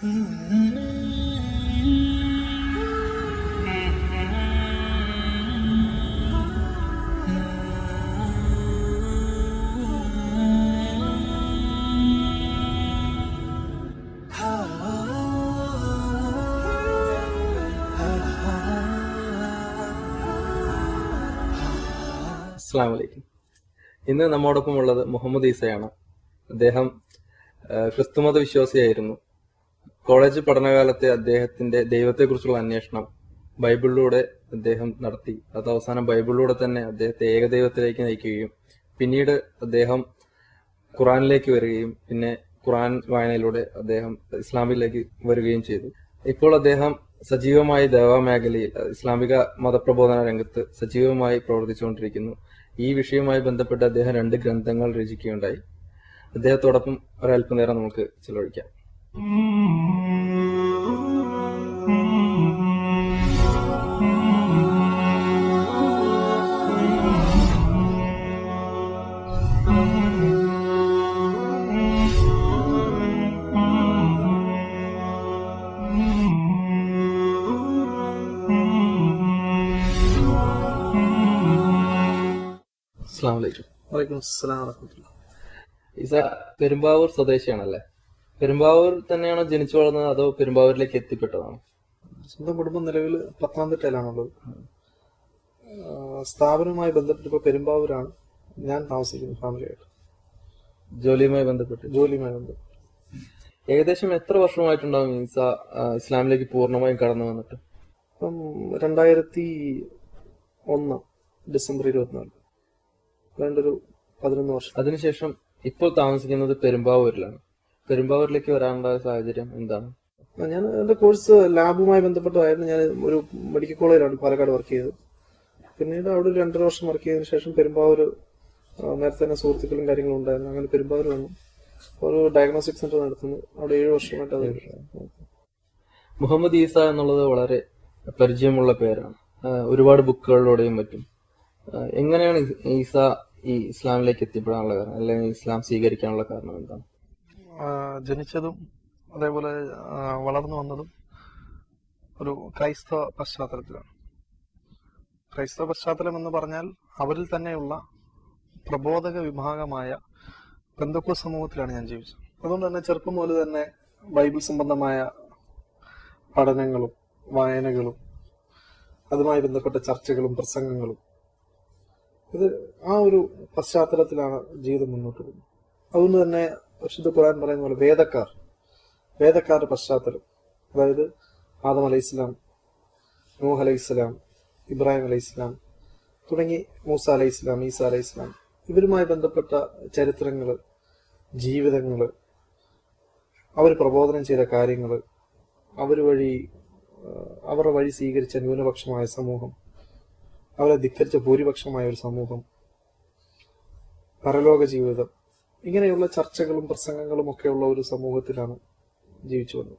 അസ്സലാമു അലൈക്കും. ഇന്ന് നമ്മോടൊപ്പം ഉള്ളത് മുഹമ്മദ് ഈസയാണ്. അദ്ദേഹം ക്രിസ്തുമത വിശ്വാസിയായിരുന്നു. കോളേജ് പഠനകാലത്തെ അദ്ദേഹത്തിന്റെ ദൈവത്തെക്കുറിച്ചുള്ള അന്വേഷണം ബൈബിളിലൂടെ അദ്ദേഹം നടത്തി. അത് അവസാനം ബൈബിളിലൂടെ തന്നെ അദ്ദേഹത്തെ ഏകദൈവത്തിലേക്ക് നയിക്കുകയും പിന്നീട് അദ്ദേഹം ഖുറാനിലേക്ക് വരികയും പിന്നെ ഖുറാൻ വായനയിലൂടെ അദ്ദേഹം ഇസ്ലാമിലേക്ക് വരികയും ചെയ്തു. ഇപ്പോൾ അദ്ദേഹം സജീവമായി ദേവാ മേഖലയിൽ ഇസ്ലാമിക മതപ്രബോധന രംഗത്ത് സജീവമായി പ്രവർത്തിച്ചുകൊണ്ടിരിക്കുന്നു. ഈ വിഷയവുമായി ബന്ധപ്പെട്ട് അദ്ദേഹം 2 ഗ്രന്ഥങ്ങൾ രചിക്കുകയുണ്ടായി. അദ്ദേഹത്തോടൊപ്പം ഒരല്പനേരം നമുക്ക് ചെലവഴിക്കാം. ഈസ പെരുമ്പാവൂർ സ്വദേശിയാണല്ലേ? പെരുമ്പാവൂർ തന്നെയാണോ ജനിച്ചു വളർന്നത്, അതോ പെരുമ്പാവൂരിലേക്ക് എത്തിപ്പെട്ടതാണോ? സ്വന്തം കുടുംബം നിലവിൽ പത്തനംതിട്ടയിലാണുള്ളത്. സ്ഥാപനവുമായി ബന്ധപ്പെട്ട് പെരുമ്പാവൂരാണ് ഞാൻ താമസിക്കുന്നത്. ഫാമിലിയായിട്ട് ജോലിയുമായി ബന്ധപ്പെട്ട് ഏകദേശം എത്ര വർഷമായിട്ടുണ്ടാവും ഈസ ഇസ്ലാമിലേക്ക് പൂർണ്ണമായും കടന്നു വന്നിട്ട്? ഇപ്പം 2001 ഡിസംബർ 24, വേണ്ടൊരു 11 വർഷം. അതിനുശേഷം ഇപ്പോൾ താമസിക്കുന്നത് പെരുമ്പാവൂരിലാണ്. പെരുമ്പാവൂരിലേക്ക് വരാനുള്ള സാഹചര്യം എന്താണ്? ഞാൻ എന്റെ കോഴ്സ് ലാബുമായി ബന്ധപ്പെട്ടതായിരുന്നു. ഞാൻ ഒരു മെഡിക്കൽ കോളേജിലാണ് പാലക്കാട് വർക്ക് ചെയ്തത്. പിന്നീട് അവിടെ ഒരു 2.5 വർഷം വർക്ക് ചെയ്തതിനു ശേഷം പെരുമ്പാവൂർ, നേരത്തെ തന്നെ സുഹൃത്തുക്കളും കാര്യങ്ങളും ഉണ്ടായിരുന്നു. അങ്ങനെ പെരുമ്പാവൂർ വന്നു ഒരു ഡയഗ്നോസ്റ്റിക് സെന്റർ നടത്തുന്നു. അവിടെ 7 വർഷമായിട്ട് അത്. മുഹമ്മദ് ഈസ എന്നുള്ളത് വളരെ പരിചയമുള്ള പേരാണ്. ഒരുപാട് ബുക്കുകളിലൂടെയും മറ്റും. എങ്ങനെയാണ് ഈസ ഈ ഇസ്ലാമിലേക്ക് എത്തിപ്പെടാനുള്ള കാരണം, അല്ലെങ്കിൽ ഇസ്ലാം സ്വീകരിക്കാനുള്ള കാരണം എന്താണ്? ജനിച്ചതും അതേപോലെ വളർന്നു വന്നതും ഒരു ക്രൈസ്തവ പശ്ചാത്തലത്തിലാണ്. ക്രൈസ്തവ പശ്ചാത്തലം എന്ന് പറഞ്ഞാൽ അവരിൽ തന്നെയുള്ള പ്രബോധക വിഭാഗമായ പെന്തക്കോസ്ത് സമൂഹത്തിലാണ് ഞാൻ ജീവിച്ചത്. അതുകൊണ്ട് തന്നെ ചെറുപ്പം മുതൽ തന്നെ ബൈബിൾ സംബന്ധമായ പഠനങ്ങളും വായനകളും അതുമായി ബന്ധപ്പെട്ട ചർച്ചകളും പ്രസംഗങ്ങളും, ഇത് ആ ഒരു പശ്ചാത്തലത്തിലാണ് ജീവിതം മുന്നോട്ട് പോകുന്നത്. അതുകൊണ്ട് തന്നെ പരിശുദ്ധ ഖുർആൻ പറയുന്ന പോലെ വേദക്കാരുടെ പശ്ചാത്തലം, അതായത് ആദം അലൈഹിസ്സലാം, നൂഹ് അലൈഹിസ്സലാം, ഇബ്രാഹിം അലൈഹിസ്സലാം തുടങ്ങി മൂസ അലൈഹിസ്സലാം, ഈസ അലൈഹിസ്സലാം, ഇവരുമായി ബന്ധപ്പെട്ട ചരിത്രങ്ങള്, ജീവിതങ്ങള്, അവർ പ്രബോധനം ചെയ്ത കാര്യങ്ങള്, അവരുടെ വഴി സ്വീകരിച്ച ന്യൂനപക്ഷമായ സമൂഹം, അവരെ ധിക്കരിച്ച ഭൂരിപക്ഷമായ ഒരു സമൂഹം, പരലോക ജീവിതം, ഇങ്ങനെയുള്ള ചർച്ചകളും പ്രസംഗങ്ങളും ഒക്കെയുള്ള ഒരു സമൂഹത്തിലാണ് ജീവിച്ചു വന്നത്.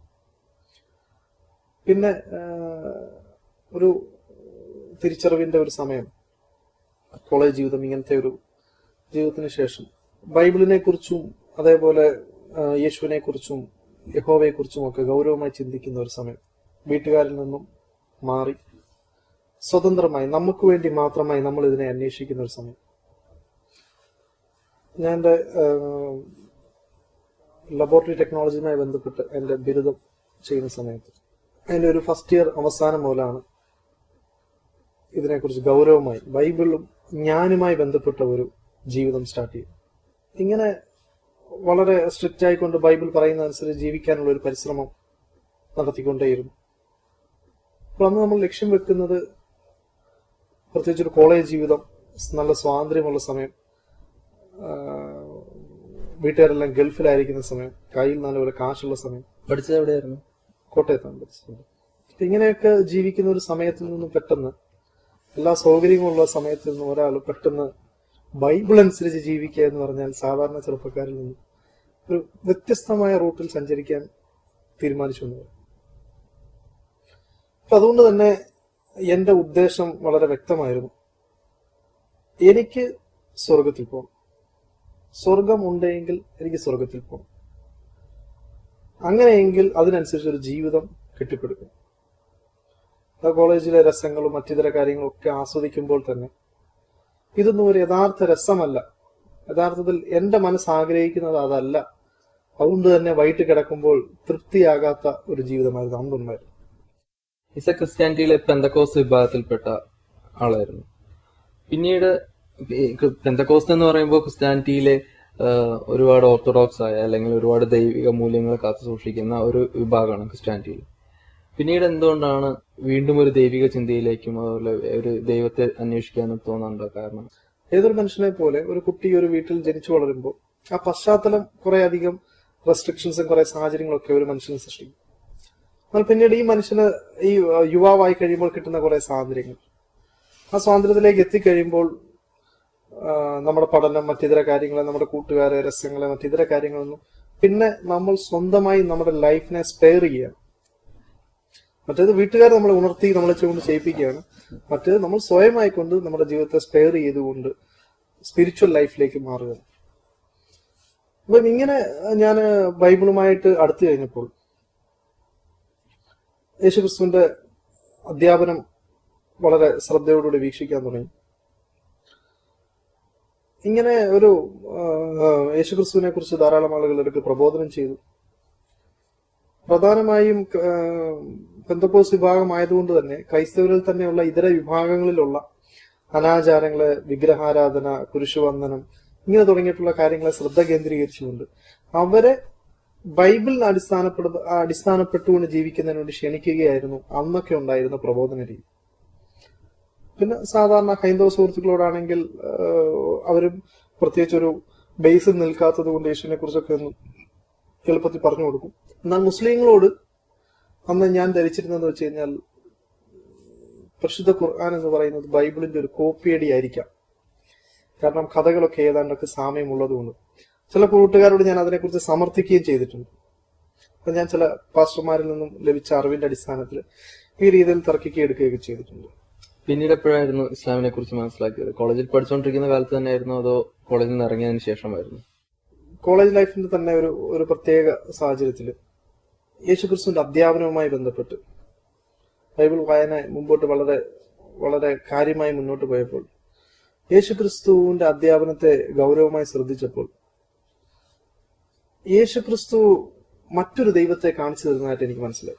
പിന്നെ ഒരു തിരിച്ചറിവിന്റെ ഒരു സമയം, കോളേജ് ജീവിതം, ഇങ്ങനത്തെ ഒരു ജീവിതത്തിന് ശേഷം ബൈബിളിനെ കുറിച്ചും അതേപോലെ യേശുവിനെ കുറിച്ചും യഹോവയെ കുറിച്ചും ഒക്കെ ഗൗരവമായി ചിന്തിക്കുന്ന ഒരു സമയം, വീട്ടുകാരിൽ നിന്നും മാറി സ്വതന്ത്രമായി നമുക്ക് വേണ്ടി മാത്രമായി നമ്മൾ ഇതിനെ അന്വേഷിക്കുന്ന ഒരു സമയം. ഞാൻ എൻ്റെ ലബോറട്ടറി ടെക്നോളജിയുമായി ബന്ധപ്പെട്ട് എൻ്റെ ബിരുദം ചെയ്യുന്ന സമയത്ത് അതിൻ്റെ ഒരു ഫസ്റ്റ് ഇയർ അവസാനം മുതലാണ് ഇതിനെക്കുറിച്ച് ഗൗരവമായി ബൈബിളും ഞാനുമായി ബന്ധപ്പെട്ട ഒരു ജീവിതം സ്റ്റാർട്ട് ചെയ്തു. ഇങ്ങനെ വളരെ സ്ട്രിക്റ്റ് ആയിക്കൊണ്ട് ബൈബിൾ പറയുന്ന അനുസരിച്ച് ജീവിക്കാനുള്ള ഒരു പരിശ്രമം നടത്തിക്കൊണ്ടേയിരുന്നു. അപ്പോൾ അന്ന് നമ്മൾ ലക്ഷ്യം വെക്കുന്നത്, പ്രത്യേകിച്ച് ഒരു കോളേജ് ജീവിതം, നല്ല സ്വാതന്ത്ര്യമുള്ള സമയം, വീട്ടുകാരെല്ലാം ഗൾഫിലായിരിക്കുന്ന സമയം, കയ്യിൽ നല്ലപോലെ കാശുള്ള സമയം. പഠിച്ചത് എവിടെയായിരുന്നു? കോട്ടയത്താണ് പഠിച്ചത്. ഇങ്ങനെയൊക്കെ ജീവിക്കുന്ന ഒരു സമയത്തിൽ നിന്നും പെട്ടെന്ന്, എല്ലാ സൗകര്യങ്ങളുള്ള സമയത്തിൽ നിന്നും ഒരാൾ പെട്ടെന്ന് ബൈബിൾ അനുസരിച്ച് ജീവിക്കുക എന്ന് പറഞ്ഞാൽ സാധാരണ ചെറുപ്പക്കാരിൽ നിന്നും ഒരു വ്യത്യസ്തമായ റൂട്ടിൽ സഞ്ചരിക്കാൻ തീരുമാനിച്ചു എന്ന് പറയും. അപ്പൊ അതുകൊണ്ട് തന്നെ എന്റെ ഉദ്ദേശം വളരെ വ്യക്തമായിരുന്നു. എനിക്ക് സ്വർഗത്തിൽ പോകണം, സ്വർഗം ഉണ്ടെങ്കിൽ എനിക്ക് സ്വർഗത്തിൽ പോകണം. അങ്ങനെയെങ്കിൽ അതിനനുസരിച്ച് ഒരു ജീവിതം കെട്ടിപ്പടുക്കും. കോളേജിലെ രസങ്ങളും മറ്റിതര കാര്യങ്ങളും ഒക്കെ ആസ്വദിക്കുമ്പോൾ തന്നെ ഇതൊന്നും ഒരു യഥാർത്ഥ രസമല്ല. യഥാർത്ഥത്തിൽ എന്റെ മനസ്സ് ആഗ്രഹിക്കുന്നത് അതല്ല. അതുകൊണ്ട് തന്നെ വൈകിട്ട് കിടക്കുമ്പോൾ തൃപ്തിയാകാത്ത ഒരു ജീവിതമായിരുന്നു അന്നുണ്ടായിരുന്നു. ഇസ ക്രിസ്ത്യാനിറ്റിയിലെ പെന്തക്കോസ് വിഭാഗത്തിൽപ്പെട്ട ആളായിരുന്നു. പിന്നീട് പെന്തക്കോസ്റ്റ് എന്ന് പറയുമ്പോൾ ക്രിസ്ത്യാനിറ്റിയിലെ ഒരുപാട് ഓർത്തഡോക്സ് ആയ അല്ലെങ്കിൽ ഒരുപാട് ദൈവിക മൂല്യങ്ങൾ കാത്തു സൂക്ഷിക്കുന്ന ഒരു വിഭാഗമാണ് ക്രിസ്ത്യാനിറ്റിയിൽ. പിന്നീട് എന്തുകൊണ്ടാണ് വീണ്ടും ഒരു ദൈവിക ചിന്തയിലേക്കും അതുപോലെ ഒരു ദൈവത്തെ അന്വേഷിക്കാനും തോന്നാനുള്ള കാരണം? ഏതൊരു മനുഷ്യനെ പോലെ ഒരു കുട്ടി ഒരു വീട്ടിൽ ജനിച്ചു വളരുമ്പോൾ ആ പശ്ചാത്തലം കുറെ അധികം റെസ്ട്രിക്ഷൻസും കുറെ സാഹചര്യങ്ങളൊക്കെ ഒരു മനുഷ്യന് സൃഷ്ടിക്കും. എന്നാൽ പിന്നീട് ഈ മനുഷ്യന് ഈ യുവാവായി കഴിയുമ്പോൾ കിട്ടുന്ന കുറെ സ്വാതന്ത്ര്യങ്ങൾ, ആ സ്വാതന്ത്ര്യത്തിലേക്ക് എത്തിക്കഴിയുമ്പോൾ നമ്മുടെ പഠനം, മറ്റിതര കാര്യങ്ങളെ, നമ്മുടെ കൂട്ടുകാരെ, രസങ്ങളെ, മറ്റിതര കാര്യങ്ങളൊന്നും പിന്നെ നമ്മൾ സ്വന്തമായി നമ്മുടെ ലൈഫിനെ സ്പെയർ ചെയ്യുകയാണ്. മറ്റേത് വീട്ടുകാർ നമ്മളെ ഉണർത്തി നമ്മളെ കൊണ്ട് ചെയ്യിപ്പിക്കുകയാണ്. മറ്റേത് നമ്മൾ സ്വയമായിക്കൊണ്ട് നമ്മുടെ ജീവിതത്തെ സ്പെയർ ചെയ്തുകൊണ്ട് സ്പിരിച്വൽ ലൈഫിലേക്ക് മാറുക. അപ്പം ഇങ്ങനെ ഞാൻ ബൈബിളുമായിട്ട് അടുത്തു കഴിഞ്ഞപ്പോൾ യേശുക്രിസ്തുവിന്റെ അധ്യാപനം വളരെ ശ്രദ്ധയോടുകൂടി വീക്ഷിക്കാൻ തുടങ്ങി. ഇങ്ങനെ ഒരു യേശുക്രിസ്തുവിനെ കുറിച്ച് ധാരാളം ആളുകൾ എടുത്ത് പ്രബോധനം ചെയ്തു. പ്രധാനമായും പെന്തക്കോസ് വിഭാഗമായതുകൊണ്ട് തന്നെ ക്രൈസ്തവരിൽ തന്നെയുള്ള ഇതര വിഭാഗങ്ങളിലുള്ള അനാചാരങ്ങളെ, വിഗ്രഹാരാധന, കുരിശുവന്ദനം, ഇങ്ങനെ തുടങ്ങിയിട്ടുള്ള കാര്യങ്ങളെ ശ്രദ്ധ കേന്ദ്രീകരിച്ചുകൊണ്ട് അവരെ ബൈബിളിന് അടിസ്ഥാനപ്പെട്ടുകൊണ്ട് ജീവിക്കുന്നതിന് വേണ്ടി ക്ഷണിക്കുകയായിരുന്നു അന്നൊക്കെ ഉണ്ടായിരുന്ന പ്രബോധന രീതി. പിന്നെ സാധാരണ ഹൈന്ദവ സുഹൃത്തുക്കളോടാണെങ്കിൽ അവരും പ്രത്യേകിച്ച് ഒരു ബേസിൽ നിൽക്കാത്തത് കൊണ്ട് യേശുവിനെ കുറിച്ചൊക്കെ ഒന്ന് എളുപ്പത്തിൽ പറഞ്ഞു കൊടുക്കും. എന്നാൽ മുസ്ലിങ്ങളോട് അന്ന് ഞാൻ ധരിച്ചിരുന്നതെന്ന് വെച്ച് കഴിഞ്ഞാൽ പരിശുദ്ധ ഖുർആൻ എന്ന് പറയുന്നത് ബൈബിളിന്റെ ഒരു കോപ്പിയടി ആയിരിക്കാം. കാരണം കഥകളൊക്കെ ഏതാണ്ടൊക്കെ സാമ്യമുള്ളതുകൊണ്ട് ചില കൂട്ടുകാരോട് ഞാൻ അതിനെക്കുറിച്ച് സമർത്ഥിക്കുകയും ചെയ്തിട്ടുണ്ട്. അപ്പൊ ഞാൻ ചില പാസ്റ്റർമാരിൽ നിന്നും ലഭിച്ച അറിവിന്റെ അടിസ്ഥാനത്തിൽ ഈ രീതിയിൽ തർക്കിക്കുകയൊക്കെ ചെയ്തിട്ടുണ്ട്. പിന്നീട് എപ്പോഴായിരുന്നു ഇസ്ലാമിനെ കുറിച്ച് മനസ്സിലാക്കിയത്? കോളേജിൽ പഠിച്ചുകൊണ്ടിരിക്കുന്ന കാലത്ത് തന്നെയായിരുന്നു അതോ കോളേജിൽ നിന്ന് ഇറങ്ങിയതിന് ശേഷമായിരുന്നു? കോളേജ് ലൈഫിന്റെ തന്നെ ഒരു പ്രത്യേക സാഹചര്യത്തിൽ യേശുക്രിസ്തുവിന്റെ അധ്യാപനവുമായി ബന്ധപ്പെട്ട് ബൈബിൾ വായന മുമ്പോട്ട് വളരെ വളരെ കാര്യമായി മുന്നോട്ട് പോയപ്പോൾ യേശുക്രിസ്തുവിന്റെ അധ്യാപനത്തെ ഗൗരവമായി ശ്രദ്ധിച്ചപ്പോൾ യേശുക്രിസ്തു മറ്റൊരു ദൈവത്തെ കാണിച്ചു തരുന്നതായിട്ട് എനിക്ക് മനസ്സിലായി.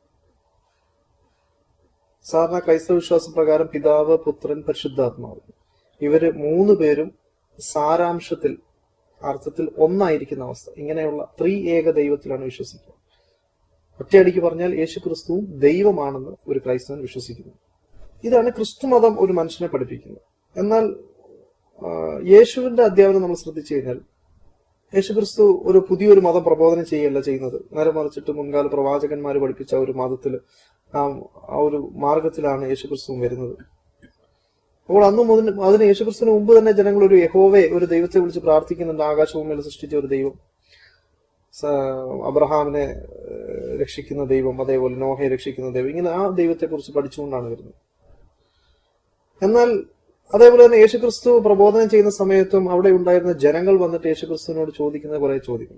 സാധാരണ ക്രൈസ്തവ വിശ്വാസ പ്രകാരം പിതാവ്, പുത്രൻ, പരിശുദ്ധാത്മാവ് ഇവര് മൂന്ന് പേരും സാരാംശത്തിൽ അർത്ഥത്തിൽ ഒന്നായിരിക്കുന്ന അവസ്ഥ, ഇങ്ങനെയുള്ള ഏക ദൈവത്തിലാണ് വിശ്വസിക്കുക. ഒറ്റയടിക്ക് പറഞ്ഞാൽ യേശുക്രിസ്തുവും ദൈവമാണെന്ന് ഒരു ക്രൈസ്തവൻ വിശ്വസിക്കുന്നു. ഇതാണ് ക്രിസ്തുമതം ഒരു മനുഷ്യനെ പഠിപ്പിക്കുന്നത്. എന്നാൽ യേശുവിന്റെ അധ്യാപനം നമ്മൾ ശ്രദ്ധിച്ചു കഴിഞ്ഞാൽ യേശുക്രിസ്തു ഒരു പുതിയൊരു മതം പ്രബോധനം ചെയ്യുകയല്ല ചെയ്യുന്നത്. നേരെ മറിച്ചിട്ട് മുൻകാല പ്രവാചകന്മാർ പഠിപ്പിച്ച ഒരു മതത്തിൽ ആ ഒരു മാർഗത്തിലാണ് യേശുക്രിസ്തു വരുന്നത്. അപ്പോൾ അതിന് യേശുക്രിസ്തുവിന് മുമ്പ് തന്നെ ജനങ്ങൾ ഒരു യഹോവയെ, ഒരു ദൈവത്തെ വിളിച്ച് പ്രാർത്ഥിക്കുന്നുണ്ട്. ആകാശഭൂമിയിൽ സൃഷ്ടിച്ച ഒരു ദൈവം, അബ്രഹാമിനെ രക്ഷിക്കുന്ന ദൈവം, അതേപോലെ നോഹയെ രക്ഷിക്കുന്ന ദൈവം, ഇങ്ങനെ ആ ദൈവത്തെ കുറിച്ച് പഠിച്ചുകൊണ്ടാണ് വരുന്നത്. എന്നാൽ അതേപോലെ തന്നെ യേശുക്രിസ്തു പ്രബോധനം ചെയ്യുന്ന സമയത്തും അവിടെ ഉണ്ടായിരുന്ന ജനങ്ങൾ വന്നിട്ട് യേശുക്രിസ്തുവിനോട് ചോദിക്കുന്ന കുറെ ചോദ്യങ്ങൾ.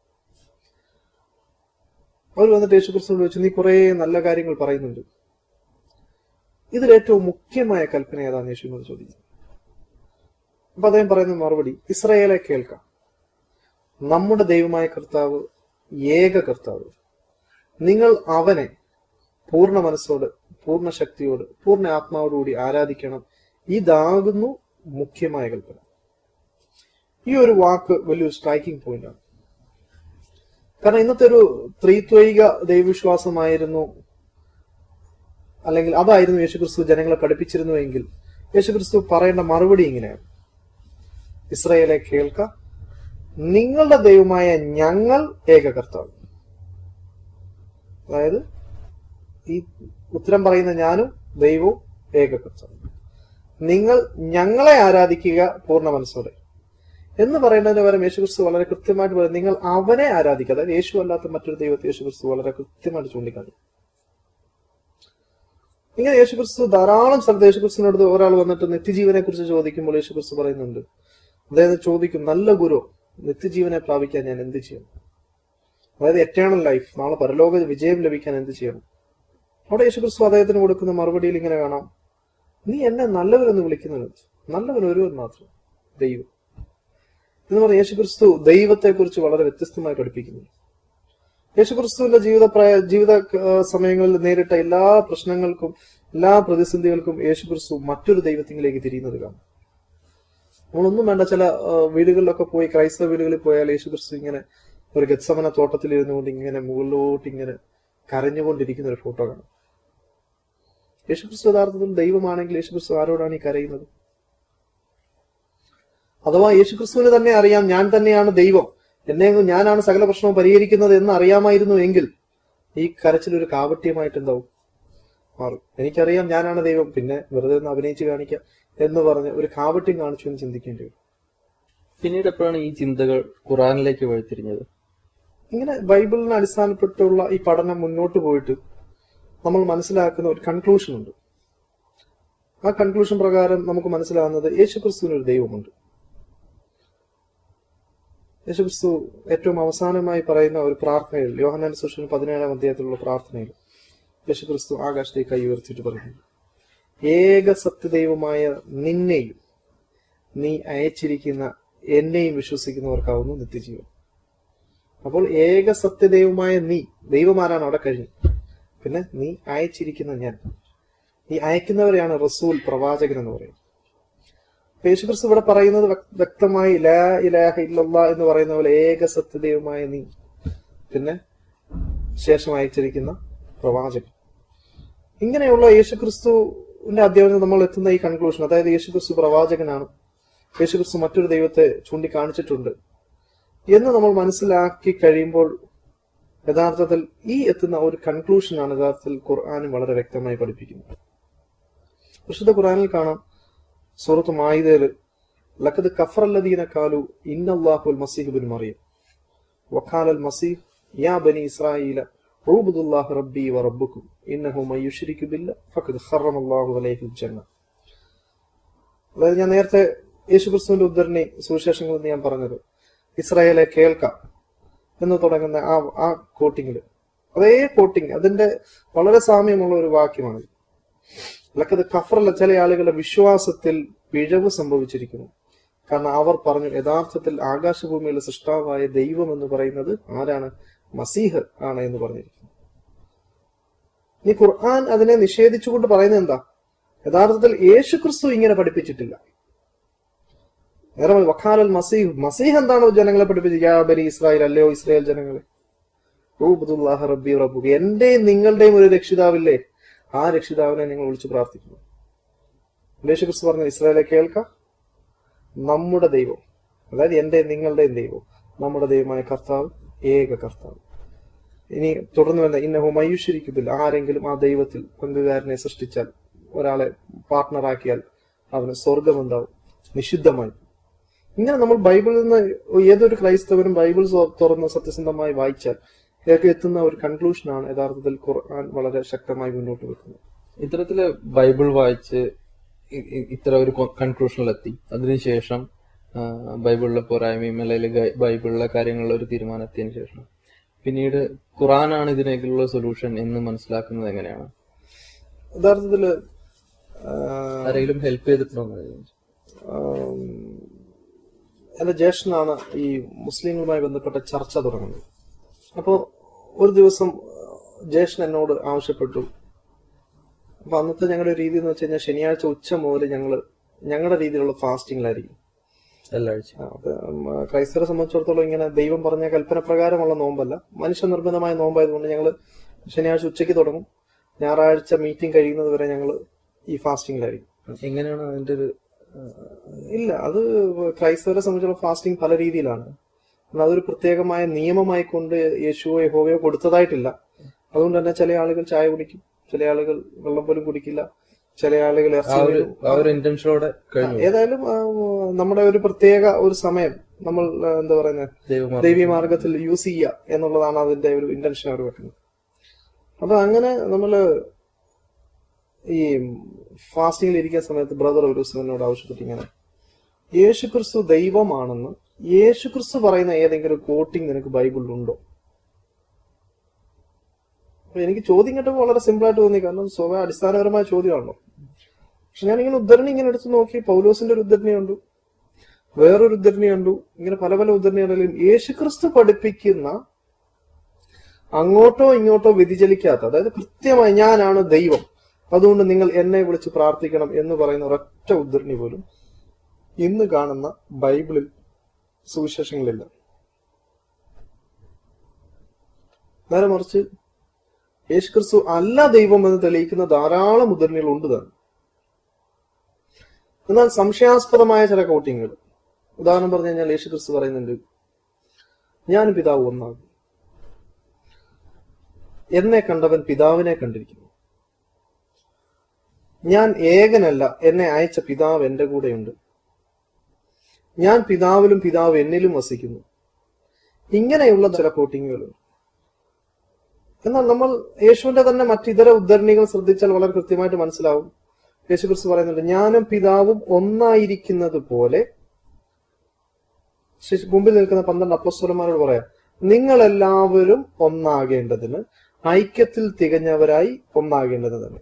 അവർ വന്നിട്ട് യേശുക്രിസ്തുവിനോട് ചോദിച്ചു, നീ കുറെ നല്ല കാര്യങ്ങൾ പറയുന്നുണ്ട്, ഇതിലേറ്റവും മുഖ്യമായ കൽപ്പന ഏതാന്ന് യേശുവിനോട് ചോദിക്കുന്നു. അപ്പൊ അദ്ദേഹം പറയുന്ന മറുപടി, ഇസ്രായേലെ കേൾക്കാം, നമ്മുടെ ദൈവമായ കർത്താവ് ഏക കർത്താവ്, നിങ്ങൾ അവനെ പൂർണ്ണ മനസ്സോട്, പൂർണ്ണ ശക്തിയോട്, പൂർണ്ണ ആത്മാവോടുകൂടി ആരാധിക്കണം, ഇതാകുന്നു മുഖ്യമായ കൽപ്പന. ഈ ഒരു വാക്ക് വലിയൊരു സ്ട്രൈക്കിംഗ് പോയിന്റ് ആണ്. കാരണം ഇന്നത്തെ ഒരു ത്രിത്വൈക ദൈവവിശ്വാസമായിരുന്നു, അല്ലെങ്കിൽ അതായിരുന്നു യേശുക്രിസ്തു ജനങ്ങളെ പഠിപ്പിച്ചിരുന്നുവെങ്കിൽ യേശുക്രിസ്തു പറയേണ്ട മറുപടി ഇങ്ങനെയാണ്, ഇസ്രായേലെ കേൾക്ക, നിങ്ങളുടെ ദൈവമായ ഞങ്ങൾ ഏക കർത്താവ്. അതായത് ഈ ഉത്തരം പറയുന്ന ഞാനും ദൈവവും ഏക കർത്താവ്, നിങ്ങൾ ഞങ്ങളെ ആരാധിക്കുക പൂർണ്ണ മനസ്സോടെ എന്ന് പറയുന്നതിന് പകരം യേശുക്രിസ്തു വളരെ കൃത്യമായിട്ട് പറയും, നിങ്ങൾ അവനെ ആരാധിക്കുക. അതായത് യേശു അല്ലാത്ത മറ്റൊരു ദൈവത്തെ യേശുക്രിസ്തു വളരെ കൃത്യമായിട്ട് ചൂണ്ടിക്കാണി. ഇങ്ങനെ യേശുക്രിസ്തു ധാരാളം സ്ഥലത്ത് യേശുക്രിസ്തുവിനോട് ഒരാൾ വന്നിട്ട് നിത്യജീവനെ കുറിച്ച് ചോദിക്കുമ്പോൾ യേശുക്രിസ്തു പറയുന്നുണ്ട്, അദ്ദേഹം ചോദിക്കും, നല്ല ഗുരു, നിത്യജീവനെ പ്രാപിക്കാൻ ഞാൻ എന്ത് ചെയ്യും? അതായത് എറ്റേണൽ ലൈഫ്, നാളെ പരലോക വിജയം ലഭിക്കാൻ എന്ത് ചെയ്യണം? അവിടെ യേശുക്രിസ്തു അദ്ദേഹത്തിന് കൊടുക്കുന്ന മറുപടിയിൽ ഇങ്ങനെ കാണാം, നീ എന്നെ നല്ലവരെന്ന് വിളിക്കുന്നത്, നല്ലവൻ ഒരുവൻ മാത്രം, ദൈവം എന്ന് പറഞ്ഞ യേശുക്രിസ്തു ദൈവത്തെ കുറിച്ച് വളരെ വ്യത്യസ്തമായി പഠിപ്പിക്കുന്നു. യേശുക്രിസ്തുവിന്റെ ജീവിത സമയങ്ങളിൽ നേരിട്ട എല്ലാ പ്രശ്നങ്ങൾക്കും എല്ലാ പ്രതിസന്ധികൾക്കും യേശുക്രിസ്തു മറ്റൊരു ദൈവത്തിലേക്ക് തിരിയുന്നത് കാണാം. നമ്മളൊന്നും വേണ്ട, ചില വീടുകളിലൊക്കെ പോയി, ക്രൈസ്തവ വീടുകളിൽ പോയാൽ യേശുക്രിസ്തു ഇങ്ങനെ ഒരു ഗത്സമന തോട്ടത്തിൽ ഇരുന്നുകൊണ്ട് ഇങ്ങനെ മുകളിലോട്ട് ഇങ്ങനെ കരഞ്ഞുകൊണ്ടിരിക്കുന്ന ഒരു ഫോട്ടോ കാണാം. യേശുക്രിസ്തു യഥാർത്ഥത്തിൽ ദൈവമാണെങ്കിൽ യേശുക്രിസ്തു ആരോടാണ് ഈ കരയുന്നത്? അഥവാ യേശുക്രിസ്തുവിന് തന്നെ അറിയാം ഞാൻ തന്നെയാണ് ദൈവം, ഞാനാണ് സകല പ്രശ്നവും പരിഹരിക്കുന്നത് എന്ന് അറിയാമായിരുന്നു എങ്കിൽ ഈ കരച്ചിൽ ഒരു കാപട്യമായിട്ട് എന്താവും മാറും. എനിക്കറിയാം ഞാനാണ് ദൈവം, പിന്നെ വെറുതെ ഒന്ന് അഭിനയിച്ച് കാണിക്കാം എന്ന് പറഞ്ഞ് ഒരു കാപട്യം കാണിച്ചു എന്ന് ചിന്തിക്കേണ്ടി വരും. പിന്നീട് എപ്പോഴാണ് ഈ ചിന്തകൾ ഖുറാനിലേക്ക് വഴിത്തിരിഞ്ഞത്? ഇങ്ങനെ ബൈബിളിനെ അടിസ്ഥാനപ്പെട്ടുള്ള ഈ പഠനം മുന്നോട്ട് പോയിട്ട് നമ്മൾ മനസ്സിലാക്കുന്ന ഒരു കൺക്ലൂഷൻ ഉണ്ട്. ആ കൺക്ലൂഷൻ പ്രകാരം നമുക്ക് മനസ്സിലാകുന്നത് യേശുക്രിസ്തുവിന് ഒരു ദൈവമുണ്ട്. യേശുക്രിസ്തു ഏറ്റവും അവസാനമായി പറയുന്ന ഒരു പ്രാർത്ഥനയിൽ, യോഹന്നാൻ സുവിശേഷം 17-ാം അധ്യായത്തിലുള്ള പ്രാർത്ഥനയിൽ യേശുക്രിസ്തു ആകാശത്തേക്ക് കൈ ഉയർത്തിയിട്ട് പറയുന്നു, ഏക സത്യദൈവമായ നിന്നെയും നീ അയച്ചിരിക്കുന്ന എന്നെയും വിശ്വസിക്കുന്നവർക്കാവുന്നു നിത്യജീവൻ. അപ്പോൾ ഏക സത്യദൈവമായ നീ, ദൈവമാരാണ് അവിടെ കഴിഞ്ഞു, പിന്നെ നീ അയച്ചിരിക്കുന്ന ഞാൻ, ഈ അയക്കുന്നവരെയാണ് റസൂൽ, പ്രവാചകൻ എന്ന് പറയുന്നത്. യേശുക്രിസ്തു ഇവിടെ പറയുന്നത് വ്യക്തമായി ലാ ഇലാഹ ഇല്ലല്ലാഹ് എന്ന് പറയുന്ന പോലെ ഏക സത്യദൈവമായ നീ, പിന്നെ ശേഷം അയച്ചിരിക്കുന്ന പ്രവാചകൻ. ഇങ്ങനെയുള്ള യേശുക്രിസ്തുവിന്റെ അധ്യാപനം നമ്മൾ എത്തുന്ന ഈ കൺക്ലൂഷൻ, അതായത് യേശുക്രിസ്തു പ്രവാചകനാണ്, യേശുക്രിസ്തു മറ്റൊരു ദൈവത്തെ ചൂണ്ടിക്കാണിച്ചിട്ടുണ്ട് എന്ന് നമ്മൾ മനസ്സിലാക്കി കഴിയുമ്പോൾ യഥാർത്ഥത്തിൽ ഈ എത്തുന്ന ഒരു കൺക്ലൂഷനാണ് യഥാർത്ഥത്തിൽ ഖുർആനും വളരെ വ്യക്തമായി പഠിപ്പിക്കുന്നത്. വിശുദ്ധ ഖുർആനിൽ കാണാം, സൂറത്ത് മാഇദയിൽ ലഖദ് കഫറല്ലദീന ഖാലു ഇന്നല്ലാഹുൽ മസീഹ് ഇബ്നു മറിയം വഖാലൽ മസീഹ് യാ ബനി ഇസ്രായീല ഉഅ്ബുദുല്ലാഹ റബ്ബി വറബ്ബുക്കും ഇന്നഹു മയ്യുശ്രികു ബില്ലാഹി ഫഖദ് ഖറമല്ലാഹു അലൈഹിൽ ജന്ന. അതായത് ഞാൻ നേരത്തെ യേശുക്രിസ്തുവിന്റെ ഉദ്ധരണി സുവിശേഷങ്ങളിൽ ഞാൻ പറഞ്ഞത്, ഇസ്രായേലെ കേൾക്കാം എന്ന് തുടങ്ങുന്ന ആ കോട്ടിങ്ങില്, അതേ കോട്ടിങ്, അതിന്റെ വളരെ സാമ്യമുള്ള ഒരു വാക്യമാണ്. ലക്കത് കഫറല്ല, ചില ആളുകളുടെ വിശ്വാസത്തിൽ പിഴവ് സംഭവിച്ചിരിക്കുന്നു. കാരണം അവർ പറഞ്ഞു യഥാർത്ഥത്തിൽ ആകാശഭൂമിയിലെ സൃഷ്ടാവായ ദൈവം എന്ന് പറയുന്നത് ആരാണ്? മസീഹ് ആണ് എന്ന് പറഞ്ഞിരിക്കുന്നു. ഈ ഖുർആൻ അതിനെ നിഷേധിച്ചുകൊണ്ട് പറയുന്നത് എന്താ? യഥാർത്ഥത്തിൽ യേശുക്രിസ്തു ഇങ്ങനെ പഠിപ്പിച്ചിട്ടില്ല. നേരെ വഖാലൽ മസീഹ്, മസീഹ് എന്താണോ ജനങ്ങളെ പഠിപ്പിച്ചത്? യാ ബനി ഇസ്രായേൽ, അല്ലയോ ഇസ്രായേൽ ജനങ്ങളെ, ഉഅ്ബുദുല്ലാഹ റബ്ബി വറബ്ബുക്കും, എന്റെയും നിങ്ങളുടെയും ഒരു രക്ഷിതാവില്ലേ, ആ രക്ഷിതാവിനെ നിങ്ങൾ വിളിച്ചു പ്രാർത്ഥിക്കുന്നു. യേശുക്രിസ്തു പറഞ്ഞു, ഇസ്രായേലെ കേൾക്കാം, നമ്മുടെ ദൈവം, അതായത് എന്റെ നിങ്ങളുടെയും ദൈവം, നമ്മുടെ ദൈവമായ കർത്താവ്, ഏക കർത്താവ്. ഇനി തുടർന്ന് വേണ്ട, ഇന്നഹു മയ്യുശ്രികു ബില്ലാഹി, ആരെങ്കിലും ആ ദൈവത്തിൽ പങ്കുകാരനെ സൃഷ്ടിച്ചാൽ, ഒരാളെ പാർട്ട്ണറാക്കിയാൽ അവന് സ്വർഗമുണ്ടാവും നിഷിദ്ധമായി. ഇങ്ങനെ നമ്മൾ ബൈബിളിൽ നിന്ന് ഏതൊരു ക്രൈസ്തവനും ബൈബിൾ തുറന്ന് സത്യസന്ധമായി വായിച്ചാൽ എത്തുന്ന ഒരു കൺക്ലൂഷനാണ് യഥാർത്ഥത്തിൽ ഖുർആൻ വളരെ ശക്തമായി മുന്നോട്ട് വെക്കുന്നത്. ഇത്തരത്തില് ബൈബിൾ വായിച്ച് ഇത്ര ഒരു കൺക്ലൂഷനിലെത്തി, അതിനുശേഷം ബൈബിളിലെ പോരായ്മയും അല്ലെങ്കിൽ ബൈബിളിലെ കാര്യങ്ങളിലെ ഒരു തീരുമാനത്തിന് ശേഷം പിന്നീട് ഖുർആനാണ് ഇതിനേക്കുള്ള സൊല്യൂഷൻ എന്ന് മനസ്സിലാക്കുന്നത് എങ്ങനെയാണ്? യഥാർത്ഥത്തില് ആരെങ്കിലും ഹെൽപ്പ് ചെയ്തിട്ടുണ്ടോ? എന്റെ ജ്യേഷ്ഠനാണ് ഈ മുസ്ലിങ്ങളുമായി ബന്ധപ്പെട്ട ചർച്ച തുടങ്ങുന്നത്. അപ്പോ ഒരു ദിവസം ജ്യേഷ്ഠൻ എന്നോട് ആവശ്യപ്പെട്ടു. അപ്പൊ അന്നത്തെ ഞങ്ങളുടെ രീതി എന്ന് വെച്ച് കഴിഞ്ഞാൽ ശനിയാഴ്ച ഉച്ച മുതൽ ഞങ്ങളുടെ രീതിയിലുള്ള ഫാസ്റ്റിംഗിലായിരിക്കും എല്ലാ ആഴ്ച. ക്രൈസ്തവരെ സംബന്ധിച്ചിടത്തോളം ഇങ്ങനെ ദൈവം പറഞ്ഞ കൽപ്പന പ്രകാരമുള്ള നോമ്പല്ല, മനുഷ്യനിർബന്ധമായ നോമ്പായതുകൊണ്ട് ഞങ്ങൾ ശനിയാഴ്ച ഉച്ചയ്ക്ക് തുടങ്ങും. ഞായറാഴ്ച മീറ്റിംഗ് കഴിയുന്നത് വരെ ഞങ്ങൾ ഈ ഫാസ്റ്റിംഗിലായിരിക്കും. എങ്ങനെയാണ് അതിന്റെ ഒരു ഇല്ല, അത് ക്രൈസ്തവരെ സംബന്ധിച്ചുള്ള ഫാസ്റ്റിംഗ് പല രീതിയിലാണ്. അതൊരു പ്രത്യേകമായ നിയമമായി കൊണ്ട് യേശുവോ യഹോവയോ കൊടുത്തതായിട്ടില്ല. അതുകൊണ്ട് തന്നെ ചില ആളുകൾ ചായ കുടിക്കും, ചില ആളുകൾ വെള്ളം പോലും കുടിക്കില്ല, ചില ആളുകൾ ഏതായാലും നമ്മുടെ ഒരു പ്രത്യേക ഒരു സമയം നമ്മൾ എന്താ പറയുന്നത് ദൈവീ മാർഗത്തിൽ യൂസ് ചെയ്യുക എന്നുള്ളതാണ് അതിന്റെ ഒരു ഇന്റൻഷൻ അവർ വെക്കുന്നത്. അപ്പൊ അങ്ങനെ നമ്മള് ഈ ഫാസ്റ്റിംഗിൽ ഇരിക്കുന്ന സമയത്ത് ബ്രദർ ഒരു ദിവസം എന്നോട് ആവശ്യപ്പെട്ട് ഇങ്ങനെ, യേശുക്രിസ്തു ദൈവമാണെന്ന് യേശുക്രിസ്തു പറയുന്ന ഏതെങ്കിലും കോട്ടിങ് നിനക്ക് ബൈബിളിലുണ്ടോ അപ്പൊ എനിക്ക് ചോദ്യം കേട്ടപ്പോൾ വളരെ സിമ്പിൾ ആയിട്ട് തോന്നി, കാരണം സ്വഭാവ അടിസ്ഥാനപരമായ ചോദ്യമാണല്ലോ. പക്ഷെ ഞാനിങ്ങനെ ഉദ്ധരണി ഇങ്ങനെ എടുത്ത് നോക്കി, പൗലോസിന്റെ ഒരു ഉദ്ധരണിയുണ്ട്, വേറൊരു ഉദ്ധരണിയുണ്ട്, ഇങ്ങനെ പല പല ഉദ്ധരണികളിലും യേശുക്രിസ്തു പഠിപ്പിക്കുന്ന അങ്ങോട്ടോ ഇങ്ങോട്ടോ വ്യതിചലിക്കാത്ത, അതായത് കൃത്യമായി ഞാനാണ് ദൈവം, അതുകൊണ്ട് നിങ്ങൾ എന്നെ വിളിച്ച് പ്രാർത്ഥിക്കണം എന്ന് പറയുന്ന ഒരൊറ്റ ഉദ്ധരണി പോലും ഇന്ന് കാണുന്ന ബൈബിളിൽ, സുവിശേഷങ്ങളില്ല. നേരെ മറിച്ച് യേശുക്രിസ്തു അല്ല ദൈവം എന്ന് തെളിയിക്കുന്ന ധാരാളം ഉദ്ധരണികൾ ഉണ്ട് തന്നെ. എന്നാൽ സംശയാസ്പദമായ ചില കോട്ടിങ്ങുകൾ, ഉദാഹരണം പറഞ്ഞു കഴിഞ്ഞാൽ യേശുക്രിസ്തു പറയുന്നുണ്ട്, ഞാൻ പിതാവ് ഒന്നാകും, എന്നെ കണ്ടവൻ പിതാവിനെ കണ്ടിരിക്കുന്നു, ഞാൻ ഏകനല്ല, എന്നെ അയച്ച പിതാവ് എന്റെ കൂടെയുണ്ട്, ഞാൻ പിതാവിലും പിതാവ് എന്നിലും വസിക്കുന്നു. ഇങ്ങനെയുള്ള ചില കോട്ടിങ്ങുകളുണ്ട്. എന്നാൽ നമ്മൾ യേശുവിന്റെ തന്നെ മറ്റിതര ഉദ്ധരണികൾ ശ്രദ്ധിച്ചാൽ വളരെ കൃത്യമായിട്ട് മനസ്സിലാവും. യേശുക്രിസ്തു പറയുന്നുണ്ട്, ഞാനും പിതാവും ഒന്നായിരിക്കുന്നത് പോലെ, മുമ്പിൽ നിൽക്കുന്ന 12 അപ്പോസ്തലന്മാരോട് പറയാം, നിങ്ങളെല്ലാവരും ഒന്നാകേണ്ടതിന് ഐക്യത്തിൽ തികഞ്ഞവരായി ഒന്നാകേണ്ടത് തന്നെ.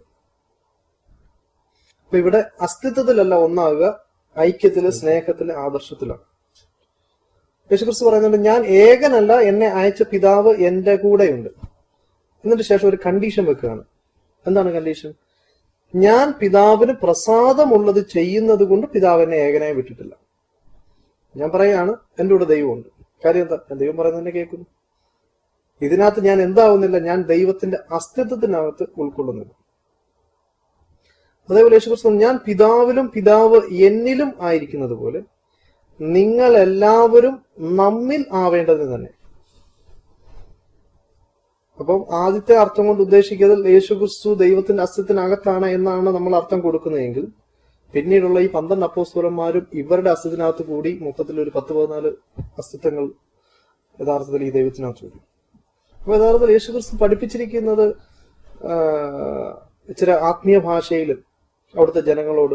അപ്പൊ ഇവിടെ അസ്തിത്വത്തിലല്ല ഒന്നാകുക, ഐക്യത്തില്, സ്നേഹത്തില്, ആദർശത്തിലാണ്. യേശുക്രിസ്തു പറയുന്നുണ്ട്, ഞാൻ ഏകനല്ല, എന്നെ അയച്ച പിതാവ് എന്റെ കൂടെയുണ്ട്. എന്നിട്ട് ശേഷം ഒരു കണ്ടീഷൻ വെക്കുകയാണ്. എന്താണ് കണ്ടീഷൻ? ഞാൻ പിതാവിന് പ്രസാദമുള്ളത് ചെയ്യുന്നത് കൊണ്ട് പിതാവ് എന്നെ ഏകനായി വിട്ടിട്ടില്ല. ഞാൻ പറയാണ്, എന്റെ കൂടെ ദൈവമുണ്ട്. കാര്യം എന്താ? ഞാൻ ദൈവം പറയുന്നത് തന്നെ കേൾക്കുന്നു. ഇതിനകത്ത് ഞാൻ എന്താവുന്നില്ല, ഞാൻ ദൈവത്തിന്റെ അസ്തിത്വത്തിനകത്ത് ഉൾക്കൊള്ളുന്നില്ല. അതേപോലെ യേശുക്രിസ്തു, ഞാൻ പിതാവിലും പിതാവ് എന്നിലും ആയിരിക്കുന്നത് പോലെ നിങ്ങൾ എല്ലാവരും നമ്മിൽ ആവേണ്ടതിന് തന്നെ. അപ്പം ആദ്യത്തെ അർത്ഥം കൊണ്ട് ഉദ്ദേശിക്കുന്നത് യേശുക്രിസ്തു ദൈവത്തിന്റെ അസ്തിത്വത്തിനകത്താണ് എന്നാണ് നമ്മൾ അർത്ഥം കൊടുക്കുന്നതെങ്കിൽ, പിന്നീടുള്ള ഈ 12 അപ്പോസ്തലന്മാരും ഇവരുടെ അസ്തിത്വത്തിനകത്ത് കൂടി മൊത്തത്തിൽ ഒരു 10-14 അസ്തിത്വങ്ങൾ യഥാർത്ഥത്തിൽ ഈ ദൈവത്തിനകത്ത് കൂടി. അപ്പൊ യഥാർത്ഥത്തിൽ യേശുക്രിസ്തു പഠിപ്പിച്ചിരിക്കുന്നത് ഇച്ചിരി ആത്മീയ ഭാഷയിൽ അവിടുത്തെ ജനങ്ങളോട്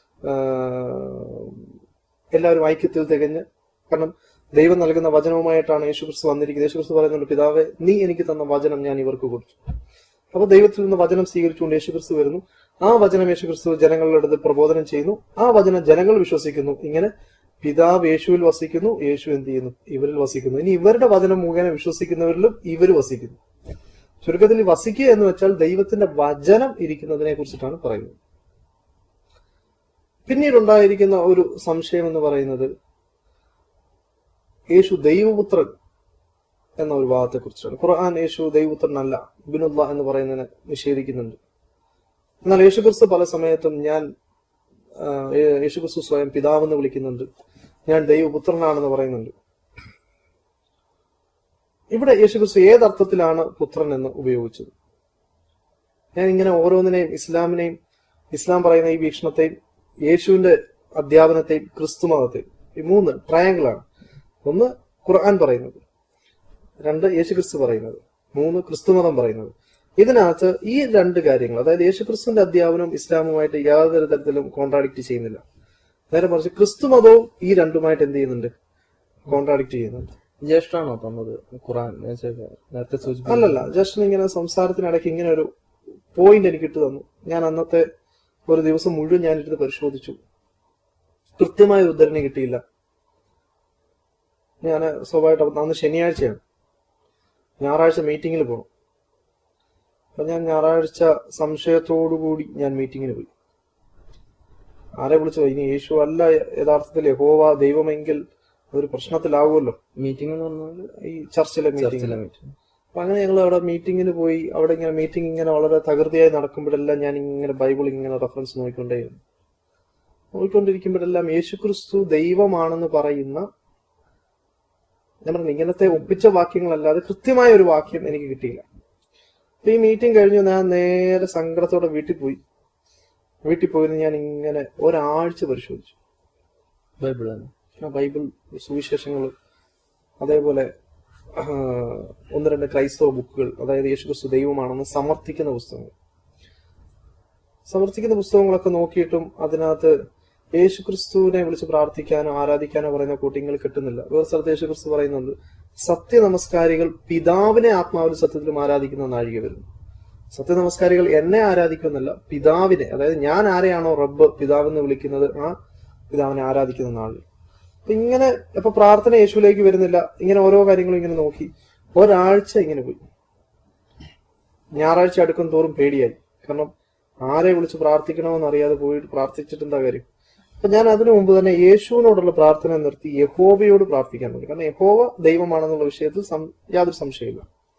എല്ലാവരും ഐക്യത്തിൽ തികഞ്ഞ്, കാരണം ദൈവം നൽകുന്ന വചനവുമായിട്ടാണ് യേശുക്രിസ്തു വന്നിരിക്കുന്നത്. യേശുക്രിസ്തു പറയുന്നുണ്ട്, പിതാവേ, നീ എനിക്ക് തന്ന വചനം ഞാൻ ഇവർക്ക് കൊടുത്തു. അപ്പൊ ദൈവത്തിൽ നിന്ന് വചനം സ്വീകരിച്ചുകൊണ്ട് യേശുക്രിസ്തു വരുന്നു. ആ വചനം യേശുക്രിസ്തു ജനങ്ങളുടെ അടുത്ത് പ്രബോധനം ചെയ്യുന്നു. ആ വചനം ജനങ്ങൾ വിശ്വസിക്കുന്നു. ഇങ്ങനെ പിതാവ് യേശുവിൽ വസിക്കുന്നു, യേശു എന്ത് ചെയ്യുന്നു? ഇവരിൽ വസിക്കുന്നു. ഇനി ഇവരുടെ വചനം മുഖേന വിശ്വസിക്കുന്നവരിലും ഇവർ വസിക്കുന്നു. ചുരുക്കത്തിൽ വസിക്കുക എന്ന് വെച്ചാൽ ദൈവത്തിന്റെ വചനം ഇരിക്കുന്നതിനെ കുറിച്ചിട്ടാണ് പറയുന്നത്. പിന്നീടുണ്ടായിരിക്കുന്ന ഒരു സംശയം എന്ന് പറയുന്നത് യേശു ദൈവപുത്രൻ എന്ന ഒരു ഭാഗത്തെ കുറിച്ചാണ്. ഖുർആൻ യേശു ദൈവപുത്രനല്ല, ഇബ്നുല്ലാഹ് എന്ന് പറയുന്നതിനെ നിഷേധിക്കുന്നുണ്ട്. എന്നാൽ യേശുക്രിസ്തു പല സമയത്തും യേശുക്രിസ്തു സ്വയം പിതാവെന്ന് വിളിക്കുന്നുണ്ട്, ഞാൻ ദൈവപുത്രനാണെന്ന് പറയുന്നുണ്ട്. ഇവിടെ യേശുക്രിസ്തു ഏതർത്ഥത്തിലാണ് പുത്രൻ എന്ന് ഉപയോഗിച്ചത്? ഞാൻ ഇങ്ങനെ ഓരോന്നിനെയും, ഇസ്ലാം പറയുന്ന ഈ വീക്ഷണത്തെയും, യേശുവിന്റെ അധ്യാപനത്തെയും, ക്രിസ്തു മതത്തെയും, ഈ 3 ട്രയാങ്കിളാണ്. 1 ഖുർആൻ പറയുന്നത്, 2 യേശുക്രിസ്തു പറയുന്നത്, 3 ക്രിസ്തുമതം പറയുന്നത്. ഇതിനകത്ത് ഈ 2 കാര്യങ്ങൾ, അതായത് യേശുക്രിസ്തുവിന്റെ അധ്യാപനവും ഇസ്ലാമുമായിട്ട് യാതൊരു തരത്തിലും കോൺട്രാഡിക്ട് ചെയ്യുന്നില്ല. നേരെ മറിച്ച് ക്രിസ്തുമതവും ഈ 2മായിട്ട് എന്ത് ചെയ്യുന്നുണ്ട്? കോൺട്രാഡിക്ട് ചെയ്യുന്നുണ്ട്. ജ്യേഷ്ഠാണോ തന്നത് ഖുർആൻ? നേരത്തെ അല്ലല്ല, ജസ്റ്റ് ഇങ്ങനെ സംസാരത്തിനിടയ്ക്ക് ഇങ്ങനെ ഒരു പോയിന്റ് എനിക്ക് ഇട്ട് തന്നു. ഞാൻ അന്നത്തെ ഒരു ദിവസം മുഴുവൻ ഞാനിരുന്ന് പരിശോധിച്ചു. കൃത്യമായ ഉദ്ധരണി കിട്ടിയില്ല. ഞാൻ സ്വാഭാവികമായിട്ട് അന്ന് ശനിയാഴ്ചയാണ്, ഞായറാഴ്ച മീറ്റിങ്ങിൽ പോകണം. അപ്പൊ ഞാൻ ഞായറാഴ്ച സംശയത്തോടുകൂടി ഞാൻ മീറ്റിങ്ങിന് പോയി. ആരെ വിളിച്ചോ? ഇനി യേശു അല്ല യഥാർത്ഥത്തിൽ യഹോവ ദൈവമെങ്കിൽ അതൊരു പ്രശ്നത്തിലാവുമല്ലോ. മീറ്റിംഗ് എന്ന് പറഞ്ഞാൽ ഈ ചർച്ചിലെ മീറ്റിംഗ്. അപ്പൊ അങ്ങനെ ഞങ്ങൾ അവിടെ മീറ്റിങ്ങിന് പോയി. അവിടെ ഇങ്ങനെ മീറ്റിംഗ് ഇങ്ങനെ വളരെ തകൃതിയായി നടക്കുമ്പോഴെല്ലാം ഞാൻ ഇങ്ങനെ ബൈബിൾ ഇങ്ങനെ റെഫറൻസ് നോക്കിക്കൊണ്ടിരിക്കുമ്പോഴെല്ലാം യേശുക്രിസ്തു ദൈവമാണെന്ന് പറയുന്ന, ഞാൻ പറഞ്ഞു, ഇങ്ങനത്തെ ഒപ്പിച്ച വാക്യങ്ങളല്ലാതെ കൃത്യമായ ഒരു വാക്യം എനിക്ക് കിട്ടിയില്ല. അപ്പൊ ഈ മീറ്റിംഗ് കഴിഞ്ഞു ഞാൻ നേരെ സങ്കടത്തോടെ വീട്ടിൽ പോയിരുന്നു. ഞാൻ ഇങ്ങനെ ഒരാഴ്ച പരിശോധിച്ചു ബൈബിൾ, സുവിശേഷങ്ങൾ, അതേപോലെ 1-2 ക്രൈസ്തവ ബുക്കുകൾ, അതായത് യേശുക്രിസ്തു ദൈവമാണെന്ന് സമർത്ഥിക്കുന്ന പുസ്തകങ്ങളൊക്കെ നോക്കിയിട്ടും അതിനകത്ത് യേശുക്രിസ്തുവിനെ വിളിച്ച് പ്രാർത്ഥിക്കാനോ ആരാധിക്കാനോ പറയുന്ന കൂട്ടിങ്ങൾ കിട്ടുന്നില്ല. വേറെ സ്ഥലത്ത് യേശുക്രിസ്തു പറയുന്നുണ്ട്, സത്യ നമസ്കാരികൾ പിതാവിനെ ആത്മാവിലും സത്യത്തിലും ആരാധിക്കുന്ന നാഴിക വരുന്നു. സത്യനമസ്കാരികൾ എന്നെ ആരാധിക്കുമെന്നല്ല, പിതാവിനെ, അതായത് ഞാൻ ആരെയാണോ റബ്ബ് പിതാവെന്ന് വിളിക്കുന്നത് ആ പിതാവിനെ ആരാധിക്കുന്ന ആൾ. അപ്പൊ ഇങ്ങനെ ഇപ്പൊ പ്രാർത്ഥന യേശുവിലേക്ക് വരുന്നില്ല. ഇങ്ങനെ ഓരോ കാര്യങ്ങളും ഇങ്ങനെ നോക്കി ഒരാഴ്ച ഇങ്ങനെ പോയി. ഞായറാഴ്ച അടുക്കും തോറും പേടിയായി. കാരണം ആരെ വിളിച്ച് പ്രാർത്ഥിക്കണമെന്ന് അറിയാതെ പോയിട്ട് പ്രാർത്ഥിച്ചിട്ട് എന്താ കാര്യം? അപ്പൊ ഞാൻ അതിനു മുമ്പ് തന്നെ യേശുവിനോടുള്ള പ്രാർത്ഥന നിർത്തി യഹോവയോട് പ്രാർത്ഥിക്കാൻ തുടങ്ങി. കാരണം യഹോവ ദൈവമാണെന്നുള്ള വിഷയത്തിൽ യാതൊരു സംശയമില്ല.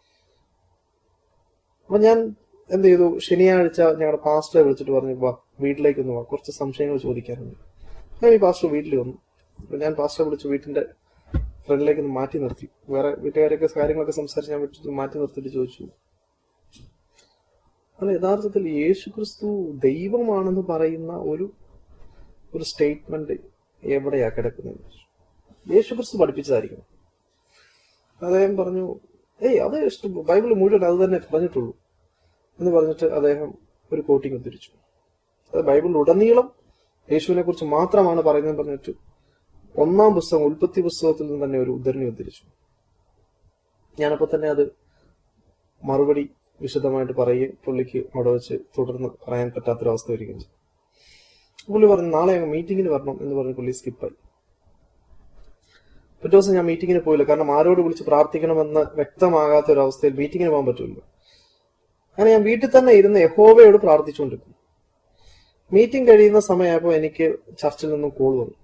അപ്പൊ ഞാൻ എന്ത് ചെയ്തു, ശനിയാഴ്ച ഞങ്ങളുടെ പാസ്റ്ററെ വിളിച്ചിട്ട് പറഞ്ഞു, വാ വീട്ടിലേക്കൊന്ന് വാ, കുറച്ച് സംശയങ്ങൾ ചോദിക്കാനുണ്ട്. ഞാൻ ഈ പാസ്റ്റർ വീട്ടിൽ വന്നു. അപ്പൊ ഞാൻ പാസ്റ്ററെ വിളിച്ച് വീട്ടിന്റെ ഫ്രണ്ടിലേക്ക് ഒന്ന് മാറ്റി നിർത്തി. വേറെ വീട്ടുകാരൊക്കെ കാര്യങ്ങളൊക്കെ സംസാരിച്ച് ഞാൻ വിളിച്ചിട്ട് മാറ്റി നിർത്തിയിട്ട് ചോദിച്ചു, അത് യഥാർത്ഥത്തിൽ യേശു ക്രിസ്തു ദൈവമാണെന്ന് പറയുന്ന ഒരു സ്റ്റേറ്റ്മെന്റ് എവിടെയാ കിടക്കുന്നത്? യേശു ക്രിസ്തു പഠിപ്പിച്ചതായിരിക്കണം. അദ്ദേഹം പറഞ്ഞു, അത് ബൈബിൾ മുഴുവൻ അത് തന്നെ പറഞ്ഞിട്ടുള്ളൂ എന്ന് പറഞ്ഞിട്ട് അദ്ദേഹം ഒരു കോട്ടിങ് ഉദ്ധരിച്ചു. അത് ബൈബിളിൽ ഉടനീളം യേശുവിനെ കുറിച്ച് മാത്രമാണ് പറയുന്നത് പറഞ്ഞിട്ട് ഒന്നാം പുസ്തകം ഉൽപ്പത്തി പുസ്തകത്തിൽ നിന്ന് തന്നെ ഒരു ഉദ്ധരണി ഉദ്ധരിച്ചു. ഞാനപ്പോ തന്നെ അത് മറുപടി വിശദമായിട്ട് പറയുകയും പുള്ളിക്ക് അവിടെ വെച്ച് തുടർന്ന് പറയാൻ പറ്റാത്തൊരവസ്ഥ വരികയും ചെയ്തു. പുള്ളി പറഞ്ഞു, നാളെ ഞങ്ങൾ മീറ്റിങ്ങിന് വരണം എന്ന് പറഞ്ഞ് പുള്ളി സ്കിപ്പായി. പിറ്റേ ദിവസം ഞാൻ മീറ്റിങ്ങിന് പോയില്ല. കാരണം ആരോട് വിളിച്ച് പ്രാർത്ഥിക്കണമെന്ന് വ്യക്തമാകാത്ത ഒരു അവസ്ഥയിൽ മീറ്റിങ്ങിന് പോകാൻ പറ്റില്ല. അങ്ങനെ ഞാൻ വീട്ടിൽ തന്നെ ഇരുന്ന് യഹോവയോട് പ്രാർത്ഥിച്ചുകൊണ്ടിരുന്നു. മീറ്റിംഗ് കഴിയുന്ന സമയമായപ്പോൾ എനിക്ക് ചർച്ചിൽ നിന്നും കോൾ വന്നു.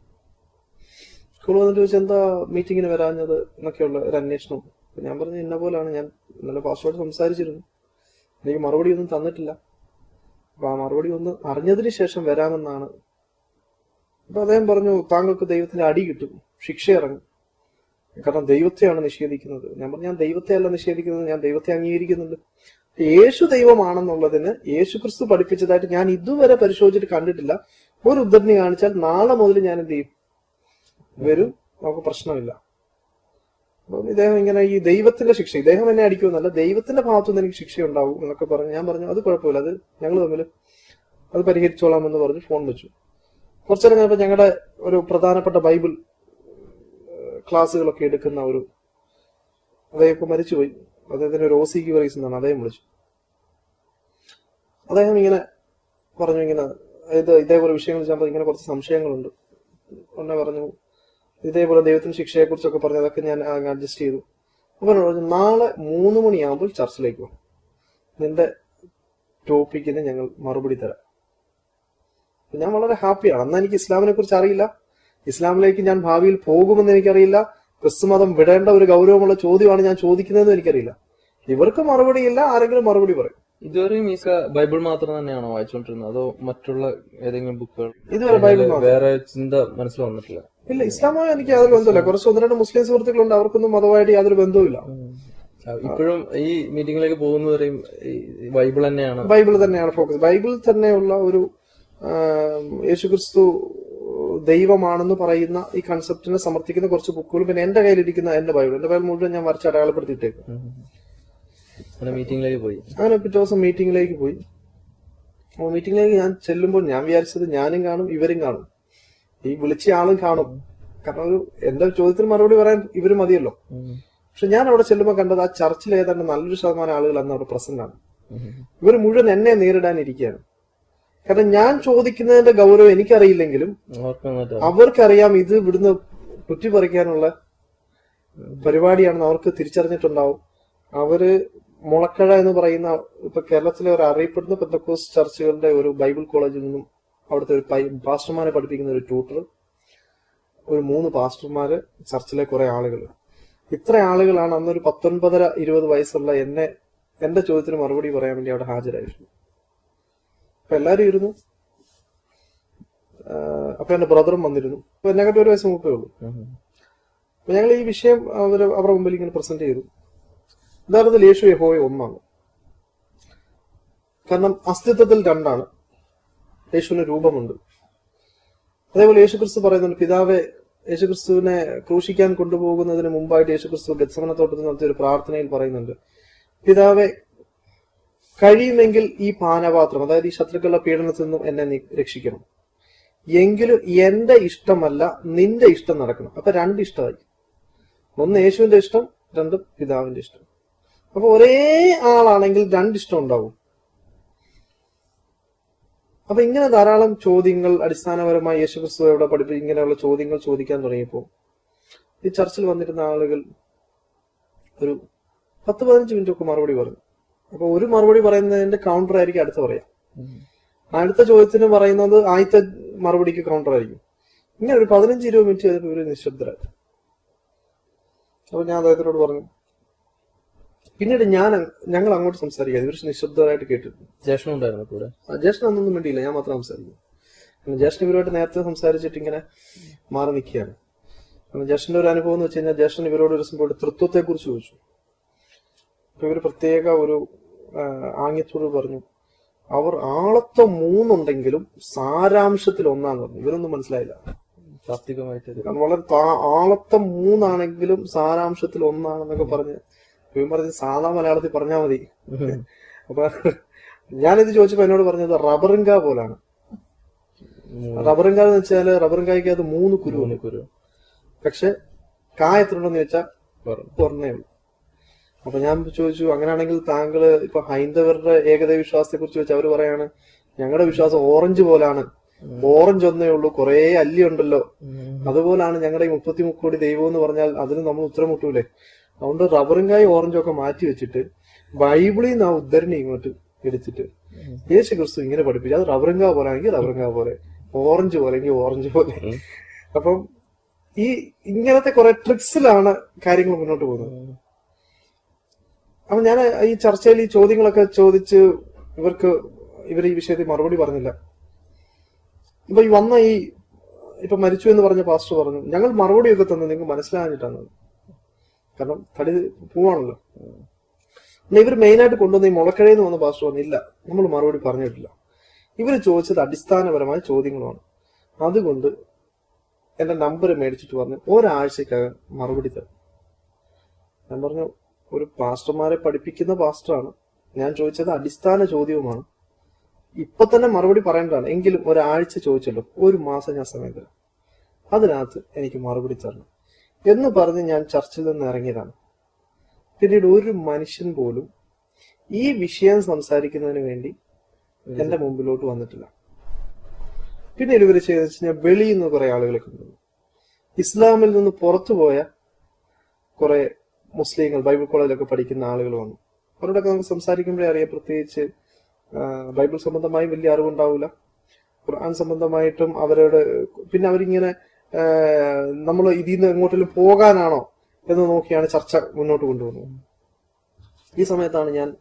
കോൾ വന്നിട്ട് ചോദിച്ചാൽ എന്താ മീറ്റിങ്ങിന് വരാഞ്ഞത് എന്നൊക്കെയുള്ള ഒരു അന്വേഷണം. ഞാൻ പറഞ്ഞു, ഇന്ന പോലാണ്, ഞാൻ ഇന്നലെ പാസ്റ്ററോട് സംസാരിച്ചിരുന്നു, എനിക്ക് മറുപടി ഒന്നും തന്നിട്ടില്ല, അപ്പൊ ആ മറുപടി ഒന്ന് അറിഞ്ഞതിന് ശേഷം വരാമെന്നാണ്. അപ്പൊ അദ്ദേഹം പറഞ്ഞു, താങ്കൾക്ക് ദൈവത്തിന്റെ അടി കിട്ടും, ശിക്ഷ ഇറങ്ങും, കാരണം ദൈവത്തെയാണ് നിഷേധിക്കുന്നത്. ഞാൻ പറഞ്ഞു, ഞാൻ ദൈവത്തെ അല്ല നിഷേധിക്കുന്നത്, ഞാൻ ദൈവത്തെ അംഗീകരിക്കുന്നുണ്ട്. യേശു ദൈവമാണെന്നുള്ളതിന് യേശു ക്രിസ്തു പഠിപ്പിച്ചതായിട്ട് ഞാൻ ഇതുവരെ പരിശോധിച്ചിട്ട് കണ്ടിട്ടില്ല. ഒരു ഉദ്ധരണി കാണിച്ചാൽ നാളെ മുതൽ ഞാൻ എന്ത് ചെയ്യും, വരും, നമുക്ക് പ്രശ്നമില്ല. അപ്പം ഇദ്ദേഹം ഇങ്ങനെ ഈ ദൈവത്തിന്റെ ശിക്ഷ, ഇദ്ദേഹം എന്നെ അടിക്കുമെന്നല്ല, ദൈവത്തിന്റെ ഭാഗത്തുനിന്ന് എനിക്ക് ശിക്ഷ ഉണ്ടാവും എന്നൊക്കെ പറഞ്ഞു. ഞാൻ പറഞ്ഞു, അത് കുഴപ്പമില്ല, അത് ഞങ്ങൾ തമ്മിൽ അത് പരിഹരിച്ചോളാം എന്ന് പറഞ്ഞ് ഫോൺ വെച്ചു. കുറച്ചേരം കഴിഞ്ഞപ്പോൾ ഞങ്ങളുടെ ഒരു പ്രധാനപ്പെട്ട ബൈബിൾ ക്ലാസ്സുകളൊക്കെ എടുക്കുന്ന അദ്ദേഹം ഇപ്പൊ മരിച്ചുപോയി, അദ്ദേഹത്തിന് ഒരു OC വറീസ് എന്നാണ്, അദ്ദേഹം വിളിച്ചു. അദ്ദേഹം ഇങ്ങനെ പറഞ്ഞു, ഇങ്ങനെ ഇതേപോലെ വിഷയങ്ങൾ ചെയ്യുമ്പോൾ ഇങ്ങനെ കുറച്ച് സംശയങ്ങളുണ്ട്. എന്നെ പറഞ്ഞു, ഇതേപോലെ ദൈവത്തിന്റെ ശിക്ഷയെ കുറിച്ചൊക്കെ പറഞ്ഞു, അതൊക്കെ ഞാൻ അഡ്ജസ്റ്റ് ചെയ്തു. അപ്പൊ പറഞ്ഞു, നാളെ 3 മണിയാകുമ്പോൾ ചർച്ചിലേക്ക് പോകും, നിന്റെ ടോപ്പിക്കിന് ഞങ്ങൾ മറുപടി തരാം. ഞാൻ വളരെ ഹാപ്പിയാണ്. അന്ന് എനിക്ക് ഇസ്ലാമിനെ കുറിച്ച് അറിയില്ല, ഇസ്ലാമിലേക്ക് ഞാൻ ഭാവിയിൽ പോകുമെന്ന് എനിക്കറിയില്ല, ക്രിസ്തുമതം വിടേണ്ട ഒരു ഗൗരവമുള്ള ചോദ്യമാണ് ഞാൻ ചോദിക്കുന്നതെന്ന് എനിക്കറിയില്ല. ഇവർക്ക് മറുപടിയില്ല, ആരെങ്കിലും മറുപടി പറയും. ഇതുവരെയും ഈസ ബൈബിൾ മാത്രം തന്നെയാണോ വായിച്ചുകൊണ്ടിരുന്നത്, അതോ മറ്റുള്ള ഏതെങ്കിലും ബുക്കുകൾ? ഇതുവരെ ബൈബിൾ, വേറെ ചിന്ത മനസ്സിൽ വന്നിട്ടില്ല. ഇല്ല, ഇസ്ലാമായി എനിക്ക് യാതൊരു ബന്ധമില്ല. കുറച്ച് 1-2 മുസ്ലിം സുഹൃത്തുക്കളുണ്ട്, അവർക്കൊന്നും മതമായിട്ട് യാതൊരു ബന്ധവുമില്ല. ഇപ്പോഴും ഈ മീറ്റിംഗിലേക്ക് പോകുന്നവരെയും ബൈബിൾ തന്നെയാണ് ഫോക്കസ്. ബൈബിൾ തന്നെയുള്ള ഒരു യേശുക്രിസ്തു ദൈവമാണെന്ന് പറയുന്ന ഈ കൺസെപ്റ്റിനെ സമർത്ഥിക്കുന്ന കുറച്ച് ബുക്കുകളും, പിന്നെ എന്റെ കയ്യിലിരിക്കുന്ന എന്റെ ബൈബിൾ മുഴുവൻ ഞാൻ വരച്ച് അടയാളപ്പെടുത്തിയിട്ടേക്കും. അങ്ങനെ പിറ്റേ ദിവസം മീറ്റിംഗിലേക്ക് പോയി. മീറ്റിംഗിലേക്ക് ഞാൻ ചെല്ലുമ്പോൾ ഞാൻ വിചാരിച്ചത് ഞാനും കാണും, ഇവരും കാണും, ഈ വിളിച്ച ആളും കാണും. കാരണം എന്റെ ചോദ്യത്തിന് മറുപടി പറയാൻ ഇവര് മതിയല്ലോ. പക്ഷെ ഞാൻ അവിടെ ചെല്ലുമ്പോൾ കണ്ടത് ആ ചർച്ചിൽ ഏതാണ്ട് നല്ലൊരു ശതമാനം ആളുകൾ അന്ന് അവിടെ പ്രസന്റ് ആണ്. ഇവർ മുഴുവൻ എന്നെ നേരിടാനിരിക്കുകയാണ്. കാരണം ഞാൻ ചോദിക്കുന്നതിന്റെ ഗൗരവം എനിക്കറിയില്ലെങ്കിലും അവർക്കറിയാം ഇത് ഇവിടുന്ന് കുറ്റിപ്പറിക്കാനുള്ള പരിപാടിയാണെന്ന് അവർക്ക് തിരിച്ചറിഞ്ഞിട്ടുണ്ടാവും. അവര് മുളക്കഴ എന്ന് പറയുന്ന ഇപ്പൊ കേരളത്തിലെ ഒരു അറിയപ്പെടുന്ന പെന്തക്കോസ്റ്റ് ചർച്ചുകളുടെ ഒരു ബൈബിൾ കോളേജിൽ നിന്നും അവിടുത്തെ ഒരു പാസ്റ്റർമാരെ പഠിപ്പിക്കുന്ന ഒരു ട്യൂട്ടർ, ഒരു 3 പാസ്റ്റർമാര്, ചർച്ചിലെ കുറെ ആളുകൾ, ഇത്ര ആളുകളാണ് അന്നൊരു 19-20 വയസ്സുള്ള എന്റെ ചോദ്യത്തിന് മറുപടി പറയാൻ വേണ്ടി അവിടെ ഹാജരായിരുന്നു. അപ്പൊ എല്ലാരും ഇരുന്നു. അപ്പൊ എന്റെ ബ്രദറും വന്നിരുന്നു. അപ്പൊ എന്നെക്കാട്ടും 1 വയസ്സ് മൂപ്പേ ഉള്ളൂ. അപ്പൊ ഞങ്ങൾ ഈ വിഷയം അവരുടെ മുമ്പിൽ ഇങ്ങനെ പ്രസന്റ് ചെയ്തു. യഥാർത്ഥത്തിൽ യേശു യഹോവ ഒന്നാണ്. കാരണം അസ്തിത്വത്തിൽ 2ആണ്. യേശുവിന് രൂപമുണ്ട്. അതേപോലെ യേശുക്രിസ്തു പറയുന്നുണ്ട്, പിതാവെ, യേശുക്രിസ്തുവിനെ ക്രൂശിക്കാൻ കൊണ്ടുപോകുന്നതിന് മുമ്പായിട്ട് യേശുക്രിസ്തു ഗെത്സമന തോട്ടത്തിൽ നടത്തിയ ഒരു പ്രാർത്ഥനയിൽ പറയുന്നുണ്ട്, പിതാവെ, കഴിയുമെങ്കിൽ ഈ പാനപാത്രം, അതായത് ഈ ശത്രുക്കളുടെ പീഡനത്തിൽ നിന്നും എന്നെ നീ രക്ഷിക്കണം, എങ്കിലും എന്റെ ഇഷ്ടമല്ല നിന്റെ ഇഷ്ടം നടക്കണം. അപ്പൊ 2 ഇഷ്ടമായി. 1 യേശുവിന്റെ ഇഷ്ടം, 2 പിതാവിന്റെ ഇഷ്ടം. അപ്പൊ ഒരേ ആളാണെങ്കിൽ 2 ഇഷ്ടം ഉണ്ടാവും. അപ്പൊ ഇങ്ങനെ ധാരാളം ചോദ്യങ്ങൾ അടിസ്ഥാനപരമായി യേശുക്രിസ്തു എവിടെ പഠിപ്പിക്കും ഇങ്ങനെയുള്ള ചോദ്യങ്ങൾ ചോദിക്കാൻ തുടങ്ങിയപ്പോൾ ഈ ചർച്ചിൽ വന്നിരുന്ന ആളുകൾ ഒരു 10-15 മിനിറ്റ് ഒക്കെ മറുപടി പറഞ്ഞു. അപ്പൊ ഒരു മറുപടി പറയുന്നതിന്റെ കൗണ്ടർ ആയിരിക്കും അടുത്ത പറയാം. അടുത്ത ചോദ്യത്തിന് പറയുന്നത് ആദ്യത്തെ മറുപടിക്ക് കൗണ്ടർ ആയിരിക്കും. ഇങ്ങനെ ഒരു 15-20 മിനിറ്റ് കഴിഞ്ഞപ്പോൾ ഇവര് നിശബ്ദരായി. അപ്പൊ ഞാൻ അദ്ദേഹത്തിനോട് പറഞ്ഞു. പിന്നീട് ഞങ്ങൾ അങ്ങോട്ട് സംസാരിക്കാതെ ഇവർ നിശബ്ദരായിട്ട് കേട്ടിരുന്നു. ജ്യേഷ്ഠൻ ഉണ്ടായിരുന്നു കൂടെ? ജ്യേഷ്ഠൻ അതൊന്നും വേണ്ടിയില്ല, ഞാൻ മാത്രം സംസാരിക്കുന്നു. ജ്യേഷ്ഠൻ ഇവരോട് നേരത്തെ സംസാരിച്ചിട്ട് ഇങ്ങനെ മാറി നിൽക്കുകയാണ്. ജ്യേഷ്ഠന്റെ ഒരു അനുഭവം എന്ന് വെച്ച് കഴിഞ്ഞാൽ ജ്യേഷ്ഠൻ ഇവരോട് ഒരു സംഭവം തൃത്വത്തെ കുറിച്ച് ചോദിച്ചു. അപ്പൊ ഇവര് പ്രത്യേക ഒരു ആംഗ്യത്തോട് പറഞ്ഞു, അവർ ആളത്വം 3 ഉണ്ടെങ്കിലും സാരാംശത്തിൽ ഒന്നാന്ന് പറഞ്ഞു. ഇവരൊന്നും മനസ്സിലായില്ല. താത്വികമായിട്ട് വളരെ ആളത്വം 3 ആണെങ്കിലും സാരാംശത്തിൽ ഒന്നാണെന്നൊക്കെ പറഞ്ഞ് ഇവൻ പറഞ്ഞ് സാധാ മലയാളത്തിൽ പറഞ്ഞാൽ മതി. അപ്പൊ ഞാനിത് ചോദിച്ചപ്പോ എന്നോട് പറഞ്ഞത് റബ്ബറിങ്ക പോലാണ്. റബ്ബറിങ്ക എന്ന് വെച്ചാല് റബ്ബറിങ്കായ്ക്ക് അത് 3 കുരു, പക്ഷെ കായ എത്ര ഉണ്ടെന്ന് ചോദിച്ചാൽ പറഞ്ഞേ ഉള്ളൂ. അപ്പൊ ഞാൻ ചോദിച്ചു, അങ്ങനെയാണെങ്കിൽ താങ്കള് ഇപ്പൊ ഹൈന്ദവരുടെ ഏകദൈവ വിശ്വാസത്തെ കുറിച്ച് വെച്ച് അവര് പറയാണ് ഞങ്ങളുടെ വിശ്വാസം ഓറഞ്ച് പോലാണ്, ഓറഞ്ച് ഒന്നേ ഉള്ളൂ, കുറെ അല്ലി ഉണ്ടല്ലോ, അതുപോലാണ് ഞങ്ങളുടെ ഈ 33 കോടി ദൈവം എന്ന് പറഞ്ഞാൽ അതിന് നമ്മൾ ഉത്തരം മുട്ടൂലേ. അതുകൊണ്ട് റബ്ബറിങ്കായി ഓറഞ്ചും ഒക്കെ മാറ്റി വെച്ചിട്ട് ബൈബിളിൽ നിന്ന് ആ ഉദ്ധരണി ഇങ്ങോട്ട് എടുത്തിട്ട് യേശു ക്രിസ്തു ഇങ്ങനെ പഠിപ്പിച്ചു, അത് റബ്ബറിങ്ക പോലെ ആണെങ്കിൽ റബ്ബറിങ്ക പോലെ, ഓറഞ്ച് പോലെ എങ്കിൽ ഓറഞ്ച് പോലെ. അപ്പം ഈ ഇങ്ങനത്തെ കുറെ ട്രിക്സിലാണ് കാര്യങ്ങൾ മുന്നോട്ട് പോകുന്നത്. അപ്പൊ ഞാൻ ഈ ചർച്ചയിൽ ഈ ചോദ്യങ്ങളൊക്കെ ചോദിച്ച് ഇവർ ഈ വിഷയത്തിൽ മറുപടി പറഞ്ഞില്ല. ഇപ്പൊ ഇപ്പൊ മരിച്ചു എന്ന് പറഞ്ഞ പാസ്റ്റർ പറഞ്ഞു, ഞങ്ങൾ മറുപടിയൊക്കെ തന്നു, നിങ്ങൾക്ക് മനസ്സിലാഞ്ഞിട്ടാണ്. കാരണം തടി പോവാണല്ലോ. ഇവർ മെയിനായിട്ട് കൊണ്ടുവന്ന ഈ മുളക്കഴയെന്ന് വന്ന പാസ്റ്റർ പറഞ്ഞില്ല, നമ്മൾ മറുപടി പറഞ്ഞിട്ടില്ല. ഇവർ ചോദിച്ചത് അടിസ്ഥാനപരമായ ചോദ്യങ്ങളുമാണ്. അതുകൊണ്ട് എന്റെ നമ്പർ മേടിച്ചിട്ട് പറഞ്ഞു ഒരാഴ്ചക്കകം മറുപടി തരും. ഞാൻ പറഞ്ഞു, ഒരു പാസ്റ്റർമാരെ പഠിപ്പിക്കുന്ന പാസ്റ്ററാണ്, ഞാൻ ചോദിച്ചത് അടിസ്ഥാന ചോദ്യവുമാണ്, ഇപ്പൊ തന്നെ മറുപടി പറയേണ്ടതാണ്, എങ്കിലും ഒരാഴ്ച ചോദിച്ചല്ലോ, 1 മാസം ഞാൻ സമയം തരാം, അതിനകത്ത് എനിക്ക് മറുപടി തരണം എന്ന് പറഞ്ഞ് ഞാൻ ചർച്ചിൽ നിന്ന് ഇറങ്ങിയതാണ്. പിന്നീട് ഒരു മനുഷ്യൻ പോലും ഈ വിഷയം സംസാരിക്കുന്നതിന് വേണ്ടി എന്റെ മുമ്പിലോട്ട് വന്നിട്ടില്ല. പിന്നീട് ഇവര് ചെയ്തെന്ന് വെച്ച് കഴിഞ്ഞാൽ വെളിയിൽ നിന്ന് കുറെ ആളുകളെ കൊണ്ടുവന്നു. ഇസ്ലാമിൽ നിന്ന് പുറത്തുപോയ കുറെ മുസ്ലിങ്ങൾ ബൈബിൾ കോളേജിലൊക്കെ പഠിക്കുന്ന ആളുകൾ വന്നു. അവരോടൊക്കെ നമുക്ക് സംസാരിക്കുമ്പോഴേ അറിയാം, പ്രത്യേകിച്ച് ബൈബിൾ സംബന്ധമായി വലിയ അറിവുണ്ടാവില്ല, ഖുർആൻ സംബന്ധമായിട്ടും അവരോട്. പിന്നെ അവരിങ്ങനെ നമ്മൾ ഇതിൽ നിന്ന് എങ്ങോട്ടെങ്കിലും പോകാനാണോ എന്ന് നോക്കിയാണ് ചർച്ച മുന്നോട്ട് കൊണ്ടുപോകുന്നത്. ഈ സമയത്താണ് ഞാൻ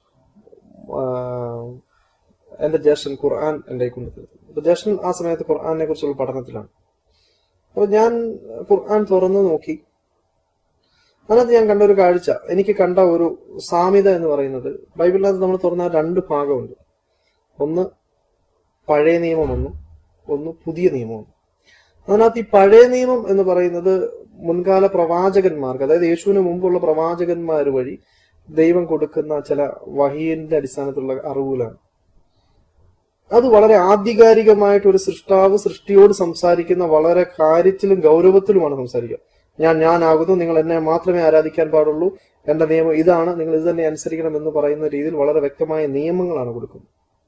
എന്റെ ജ്യേഷ്ഠൻ ഖുർആൻ എന്റെ കൊണ്ടുവരുന്നത്. അപ്പൊ ജ്യേഷ്ഠൻ ആ സമയത്ത് ഖുർആനെ കുറിച്ചുള്ള പഠനത്തിലാണ്. അപ്പൊ ഞാൻ ഖുർആൻ തുറന്നു നോക്കി. അതിനകത്ത് ഞാൻ കണ്ട ഒരു കാഴ്ച, എനിക്ക് കണ്ട ഒരു സാമ്യത എന്ന് പറയുന്നത്, ബൈബിളിനകത്ത് നമ്മൾ തുറന്ന 2 ഭാഗമുണ്ട്. ഒന്ന് പഴയ നിയമമൊന്നും, ഒന്ന് പുതിയ നിയമമൊന്നും. അതിനകത്ത് ഈ പഴയ നിയമം എന്ന് പറയുന്നത് മുൻകാല പ്രവാചകന്മാർക്ക്, അതായത് യേശുവിന് മുമ്പുള്ള പ്രവാചകന്മാർ വഴി ദൈവം കൊടുക്കുന്ന ചില വഹിയിന്റെ അടിസ്ഥാനത്തിലുള്ള അറിവുകളാണ്. അത് വളരെ ആധികാരികമായിട്ട് ഒരു സൃഷ്ടാവ് സൃഷ്ടിയോട് സംസാരിക്കുന്ന വളരെ കാര്യത്തിലും ഗൗരവത്തിലുമാണ് സംസാരിക്കുക. ഞാനാകുന്നു, നിങ്ങൾ എന്നെ മാത്രമേ ആരാധിക്കാൻ പാടുള്ളൂ, എന്റെ നിയമം ഇതാണ്, നിങ്ങൾ ഇത് തന്നെ അനുസരിക്കണം എന്ന് പറയുന്ന രീതിയിൽ വളരെ വ്യക്തമായ നിയമങ്ങളാണ് കൊടുക്കുന്നത്.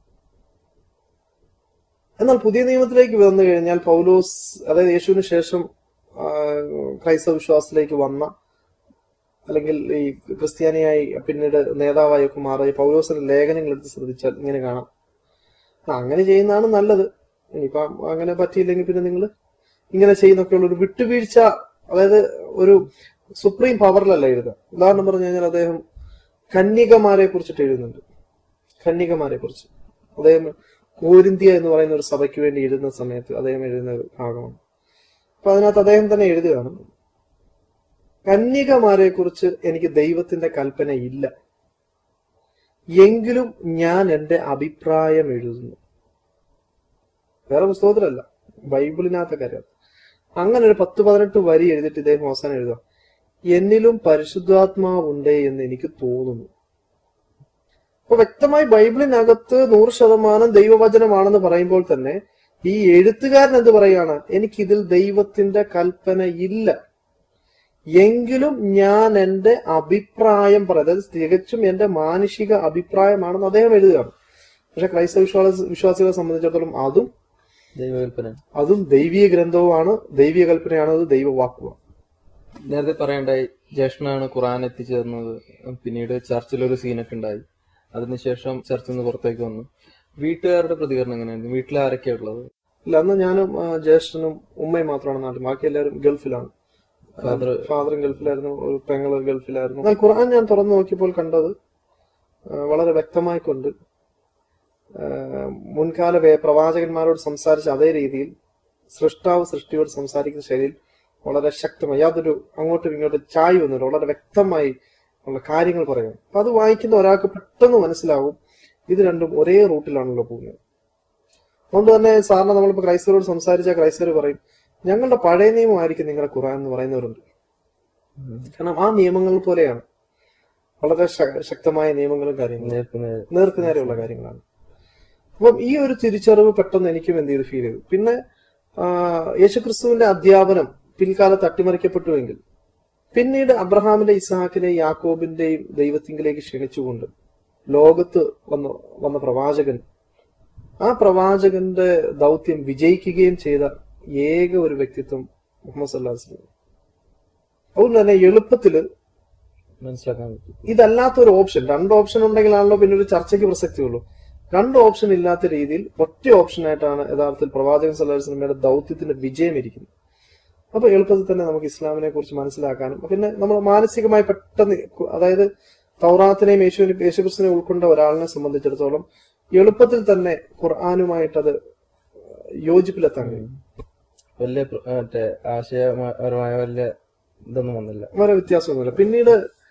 എന്നാൽ പുതിയ നിയമത്തിലേക്ക് വന്നു കഴിഞ്ഞാൽ പൗലോസ്, അതായത് യേശുവിന് ശേഷം ക്രൈസ്തവ വിശ്വാസത്തിലേക്ക് വന്ന, അല്ലെങ്കിൽ ഈ ക്രിസ്ത്യാനിയായി പിന്നീട് നേതാവായൊക്കെ മാറിയ പൗലോസിന്റെ ലേഖനങ്ങൾ എടുത്ത് ശ്രദ്ധിച്ചാൽ ഇങ്ങനെ കാണാം. അങ്ങനെ ചെയ്യുന്നതാണ് നല്ലത്, ഇനിയിപ്പൊ അങ്ങനെ പറ്റിയില്ലെങ്കിൽ പിന്നെ നിങ്ങൾ ഇങ്ങനെ ചെയ്യുന്നൊക്കെയുള്ള ഒരു വിട്ടുവീഴ്ച, അതായത് ഒരു സുപ്രീം പവറിലല്ല എഴുതുക. ഉദാഹരണം പറഞ്ഞു കഴിഞ്ഞാൽ അദ്ദേഹം കന്യകമാരെ കുറിച്ചിട്ട് എഴുതുന്നുണ്ട്. കന്യകമാരെ കുറിച്ച് അദ്ദേഹം കോരിന്ത്യ എന്ന് പറയുന്ന ഒരു സഭയ്ക്ക് വേണ്ടി എഴുതുന്ന സമയത്ത് അദ്ദേഹം എഴുതുന്ന ഒരു ഭാഗമാണ്. അപ്പൊ അതിനകത്ത് അദ്ദേഹം തന്നെ എഴുതുകയാണ്, കന്യകമാരെ കുറിച്ച് എനിക്ക് ദൈവത്തിന്റെ കൽപ്പന ഇല്ല, എങ്കിലും ഞാൻ എന്റെ അഭിപ്രായം എഴുതുന്നു. വേറെ പുസ്തകത്തിലല്ല, ബൈബിളിനകത്തെ കാര്യം. അങ്ങനെ ഒരു 10-18 വരി എഴുതിയിട്ട് ഇദ്ദേഹം അവസാനം എഴുതുക, എന്നിലും പരിശുദ്ധാത്മാവുണ്ടേ എന്ന് എനിക്ക് തോന്നുന്നു. അപ്പൊ വ്യക്തമായി ബൈബിളിനകത്ത് 100% ദൈവവചനമാണെന്ന് പറയുമ്പോൾ തന്നെ ഈ എഴുത്തുകാരൻ എന്ത് പറയാണ്, എനിക്കിതിൽ ദൈവത്തിന്റെ കൽപ്പന ഇല്ല, എങ്കിലും ഞാൻ എന്റെ അഭിപ്രായം പറയാം, അതായത് തികച്ചും എന്റെ മാനുഷിക അഭിപ്രായമാണെന്ന് അദ്ദേഹം എഴുതുകയാണ്. പക്ഷെ ക്രൈസ്തവ വിശ്വാസികളെ സംബന്ധിച്ചിടത്തോളം ദൈവകൽപ്പന, അതും ദൈവീയ ഗ്രന്ഥവുമാണ്, ദൈവീയ കൽപ്പനയാണ്, അത് ദൈവവാക്കുമാണ്. നേരത്തെ പറയണ്ടായി ജ്യേഷ്ഠനാണ് ഖുർആൻ എത്തിച്ചേർന്നത്. പിന്നീട് ചർച്ചിലൊരു സീനൊക്കെ ഉണ്ടായി. അതിനുശേഷം ചർച്ചിൽ നിന്ന് പുറത്തേക്ക് വന്നു. വീട്ടുകാരുടെ പ്രതികരണം എങ്ങനെയായിരുന്നു? വീട്ടിൽ ആരൊക്കെയാ ഉള്ളത്? ഇല്ല, അന്ന് ഞാനും ജ്യേഷ്ഠനും ഉമ്മയും മാത്രമാണ് നാട്ടിൽ. ബാക്കി എല്ലാവരും ഗൾഫിലാണ്. ഫാദറും ഗൾഫിലായിരുന്നു, ഒരു പെങ്ങള് ഗൾഫിലായിരുന്നു. എന്നാൽ ഖുർആൻ ഞാൻ തുറന്നു നോക്കിയപ്പോൾ കണ്ടത് വളരെ വ്യക്തമായിക്കൊണ്ട് മുൻകാല പ്രവാചകന്മാരോട് സംസാരിച്ച അതേ രീതിയിൽ സൃഷ്ടാവ് സൃഷ്ടിയോട് സംസാരിക്കുന്ന ശൈലിയിൽ വളരെ ശക്തമായി, യാതൊരു അങ്ങോട്ടും ഇങ്ങോട്ടും ചായ്വൊന്നുമില്ല, വളരെ വ്യക്തമായി ഉള്ള കാര്യങ്ങൾ പറയാം. അപ്പൊ അത് വായിക്കുന്ന ഒരാൾക്ക് പെട്ടെന്ന് മനസ്സിലാവും ഇത് രണ്ടും ഒരേ റൂട്ടിലാണല്ലോ പോകുന്നത്. അതുകൊണ്ട് തന്നെ സാറിന് നമ്മളിപ്പോ ക്രൈസ്തവരോട് സംസാരിച്ച ക്രൈസ്തവർ പറയും ഞങ്ങളുടെ പഴയ നിയമമായിരിക്കും നിങ്ങളുടെ ഖുർആൻ എന്ന് പറയുന്നവരുണ്ട്. കാരണം ആ നിയമങ്ങൾ പോലെയാണ്, വളരെ ശക്തമായ നിയമങ്ങളും കാര്യങ്ങളും, നേർക്കുനേരെയുള്ള കാര്യങ്ങളാണ്. അപ്പം ഈ ഒരു തിരിച്ചറിവ് പെട്ടെന്ന് എനിക്കും എന്ത് ചെയ്ത് ഫീൽ ചെയ്തു. പിന്നെ യേശുക്രിസ്തുവിന്റെ അധ്യാപനം പിൽക്കാലത്ത് അട്ടിമറിക്കപ്പെട്ടുവെങ്കിൽ പിന്നീട് അബ്രഹാമിന്റെ, ഇസ്ഹാക്കിന്റെയും യാക്കോബിന്റെയും ദൈവത്തിങ്കിലേക്ക് ക്ഷണിച്ചുകൊണ്ട് ലോകത്ത് വന്ന പ്രവാചകൻ, ആ പ്രവാചകന്റെ ദൗത്യം വിജയിക്കുകയും ചെയ്ത ഏക ഒരു വ്യക്തിത്വം മുഹമ്മദ് സല്ലല്ലാഹു അലൈഹി വസല്ലം. അതുകൊണ്ട് തന്നെ എളുപ്പത്തില് മനസ്സിലാക്കാൻ പറ്റും. ഇതല്ലാത്തൊരു ഓപ്ഷൻ, രണ്ട് ഓപ്ഷൻ ഉണ്ടെങ്കിലാണല്ലോ പിന്നെ ഒരു ചർച്ചയ്ക്ക് പ്രസക്തിയുള്ളൂ. രണ്ട് ഓപ്ഷൻ ഇല്ലാത്ത രീതിയിൽ ഒറ്റ ഓപ്ഷനായിട്ടാണ് യഥാർത്ഥത്തിൽ പ്രവാചകൻ സല്ലല്ലാഹു അലൈഹി വസല്ലമയുടെ ദൗത്യത്തിന്റെ വിജയം ഇരിക്കുന്നത്. അപ്പൊ എളുപ്പത്തിൽ തന്നെ നമുക്ക് ഇസ്ലാമിനെ കുറിച്ച് മനസ്സിലാക്കാനും പിന്നെ നമ്മൾ മാനസികമായി പെട്ടെന്ന്, അതായത് തൗറാത്തിനെയും യേശുക്രിസ്തുവിനെ ഉൾക്കൊണ്ട ഒരാളിനെ സംബന്ധിച്ചിടത്തോളം എളുപ്പത്തിൽ തന്നെ ഖുർആനുമായിട്ടത് യോജിപ്പിലെത്താൻ കഴിയും. വലിയ ആശയപരമായ വലിയ ഇതൊന്നും വന്നില്ല, വളരെ വ്യത്യാസമൊന്നുമില്ല. പിന്നീട്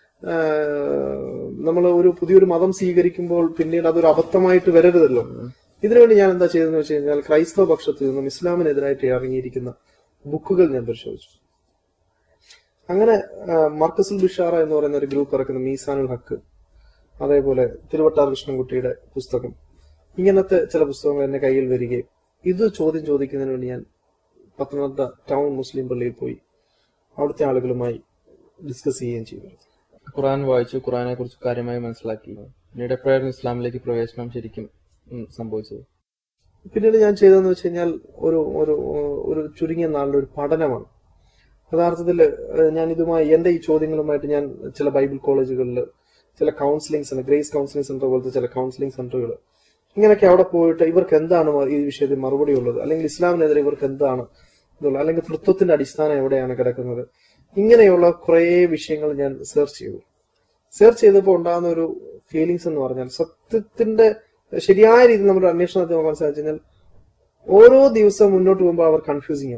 നമ്മൾ ഒരു പുതിയൊരു മതം സ്വീകരിക്കുമ്പോൾ പിന്നീട് അതൊരു അബദ്ധമായിട്ട് വരരുതല്ലോ. ഇതിനുവേണ്ടി ഞാൻ എന്താ ചെയ്തതെന്ന് വെച്ച് കഴിഞ്ഞാൽ ക്രൈസ്തവ പക്ഷത്തിൽ നിന്നും ഇസ്ലാമിനെതിരായിട്ട് ഇറങ്ങിയിരിക്കുന്ന ബുക്കുകൾ ഞാൻ പരിശോധിച്ചു. അങ്ങനെ മർക്കസുൽ ബിഷാറ എന്ന് പറയുന്ന ഒരു ഗ്രൂപ്പ് ഇറക്കുന്ന മീസാനുൽ ഹക്ക്, അതേപോലെ തിരുവട്ടാർ കൃഷ്ണൻകുട്ടിയുടെ പുസ്തകം, ഇങ്ങനത്തെ ചില പുസ്തകങ്ങൾ എന്റെ കയ്യിൽ വരികയും ഇത് ചോദ്യം ചോദിക്കുന്നതിന് വേണ്ടി ഞാൻ പത്തനംതിട്ട ടൗൺ മുസ്ലിം പള്ളിയിൽ പോയി അവിടുത്തെ ആളുകളുമായി ഡിസ്കസ് ചെയ്യുകയും ചെയ്തു. ഖുർആൻ വായിച്ചു, ഖുർആനെ കുറിച്ച് കാര്യമായി മനസ്സിലാക്കി. പിന്നീട് എപ്പോഴായിരുന്നു ഇസ്ലാമിലേക്ക് പ്രവേശനം ശരിക്കും സംഭവിച്ചത്? പിന്നീട് ഞാൻ ചെയ്തതെന്ന് വെച്ച് കഴിഞ്ഞാൽ ഒരു ചുരുങ്ങിയ നാളിലെ ഒരു പഠനമാണ്. യഥാർത്ഥത്തിൽ ഞാൻ ഇതുമായി എന്റെ ഈ ചോദ്യങ്ങളുമായിട്ട് ഞാൻ ചില ബൈബിൾ കോളേജുകളിൽ ചില counselling centre, Grace counselling centre പോലത്തെ ചില കൗൺസിലിംഗ് സെന്ററുകൾ, ഇങ്ങനെയൊക്കെ അവിടെ പോയിട്ട് ഇവർക്ക് എന്താണ് ഈ വിഷയത്തിൽ മറുപടി ഉള്ളത്, അല്ലെങ്കിൽ ഇസ്ലാമിനെതിരെ ഇവർക്ക് എന്താണ് ഇതുള്ളത്, അല്ലെങ്കിൽ തൃത്വത്തിന്റെ അടിസ്ഥാനം എവിടെയാണ് കിടക്കുന്നത്, ഇങ്ങനെയുള്ള കുറെ വിഷയങ്ങൾ ഞാൻ സെർച്ച് ചെയ്തപ്പോൾ ഉണ്ടാകുന്ന ഒരു ഫീലിങ്സ് എന്ന് പറഞ്ഞാൽ സത്യത്തിന്റെ ശരിയായ രീതിയിൽ നമ്മുടെ അന്വേഷണത്തെ നമുക്ക് മനസ്സിലാക്കി കഴിഞ്ഞാൽ ഓരോ ദിവസം മുന്നോട്ട് പോകുമ്പോൾ അവർ കൺഫ്യൂസിങ്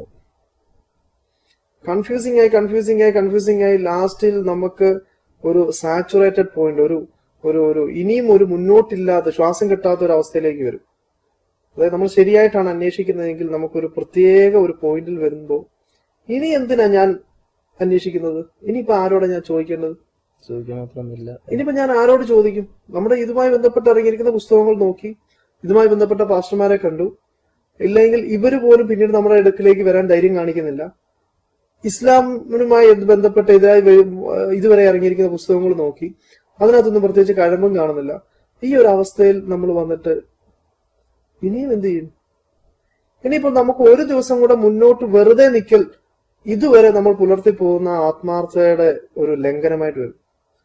ആയി ലാസ്റ്റിൽ നമുക്ക് ഒരു സാച്ചുറേറ്റഡ് പോയിന്റ്, ഒരു ഇനിയും ഒരു മുന്നോട്ടില്ലാത്ത, ശ്വാസം കിട്ടാത്ത ഒരു അവസ്ഥയിലേക്ക് വരും. അതായത് നമ്മൾ ശരിയായിട്ടാണ് അന്വേഷിക്കുന്നതെങ്കിൽ നമുക്കൊരു പ്രത്യേക ഒരു പോയിന്റിൽ വരുമ്പോൾ ഇനി എന്തിനാ ഞാൻ അന്വേഷിക്കുന്നത്, ഇനിയിപ്പോ ആരോടെ ഞാൻ ചോദിക്കേണ്ടത്, ചോദിക്കാൻ മാത്രമൊന്നുമില്ല, ഇനിയിപ്പോ ഞാൻ ആരോട് ചോദിക്കും? നമ്മുടെ ഇതുമായി ബന്ധപ്പെട്ട് ഇറങ്ങിയിരിക്കുന്ന പുസ്തകങ്ങൾ നോക്കി, ഇതുമായി ബന്ധപ്പെട്ട പാസ്റ്റർമാരെ കണ്ടു, ഇല്ലെങ്കിൽ ഇവര് പോലും പിന്നീട് നമ്മുടെ അടുക്കിലേക്ക് വരാൻ ധൈര്യം കാണിക്കുന്നില്ല. ഇസ്ലാമിനുമായി ബന്ധപ്പെട്ട് ഇതുവരെ ഇറങ്ങിയിരിക്കുന്ന പുസ്തകങ്ങൾ നോക്കി, അതിനകത്തൊന്നും പ്രത്യേകിച്ച് കഴമ്പും കാണുന്നില്ല. ഈ ഒരു അവസ്ഥയിൽ നമ്മൾ വന്നിട്ട് ഇനിയും എന്ത് ചെയ്യും? ഇനിയിപ്പോ നമുക്ക് ഒരു ദിവസം കൂടെ മുന്നോട്ട് വെറുതെ നിൽക്കൽ ഇതുവരെ നമ്മൾ പുലർത്തി പോകുന്ന ആത്മാർത്ഥതയുടെ ഒരു ലംഘനമായിട്ട് വരും.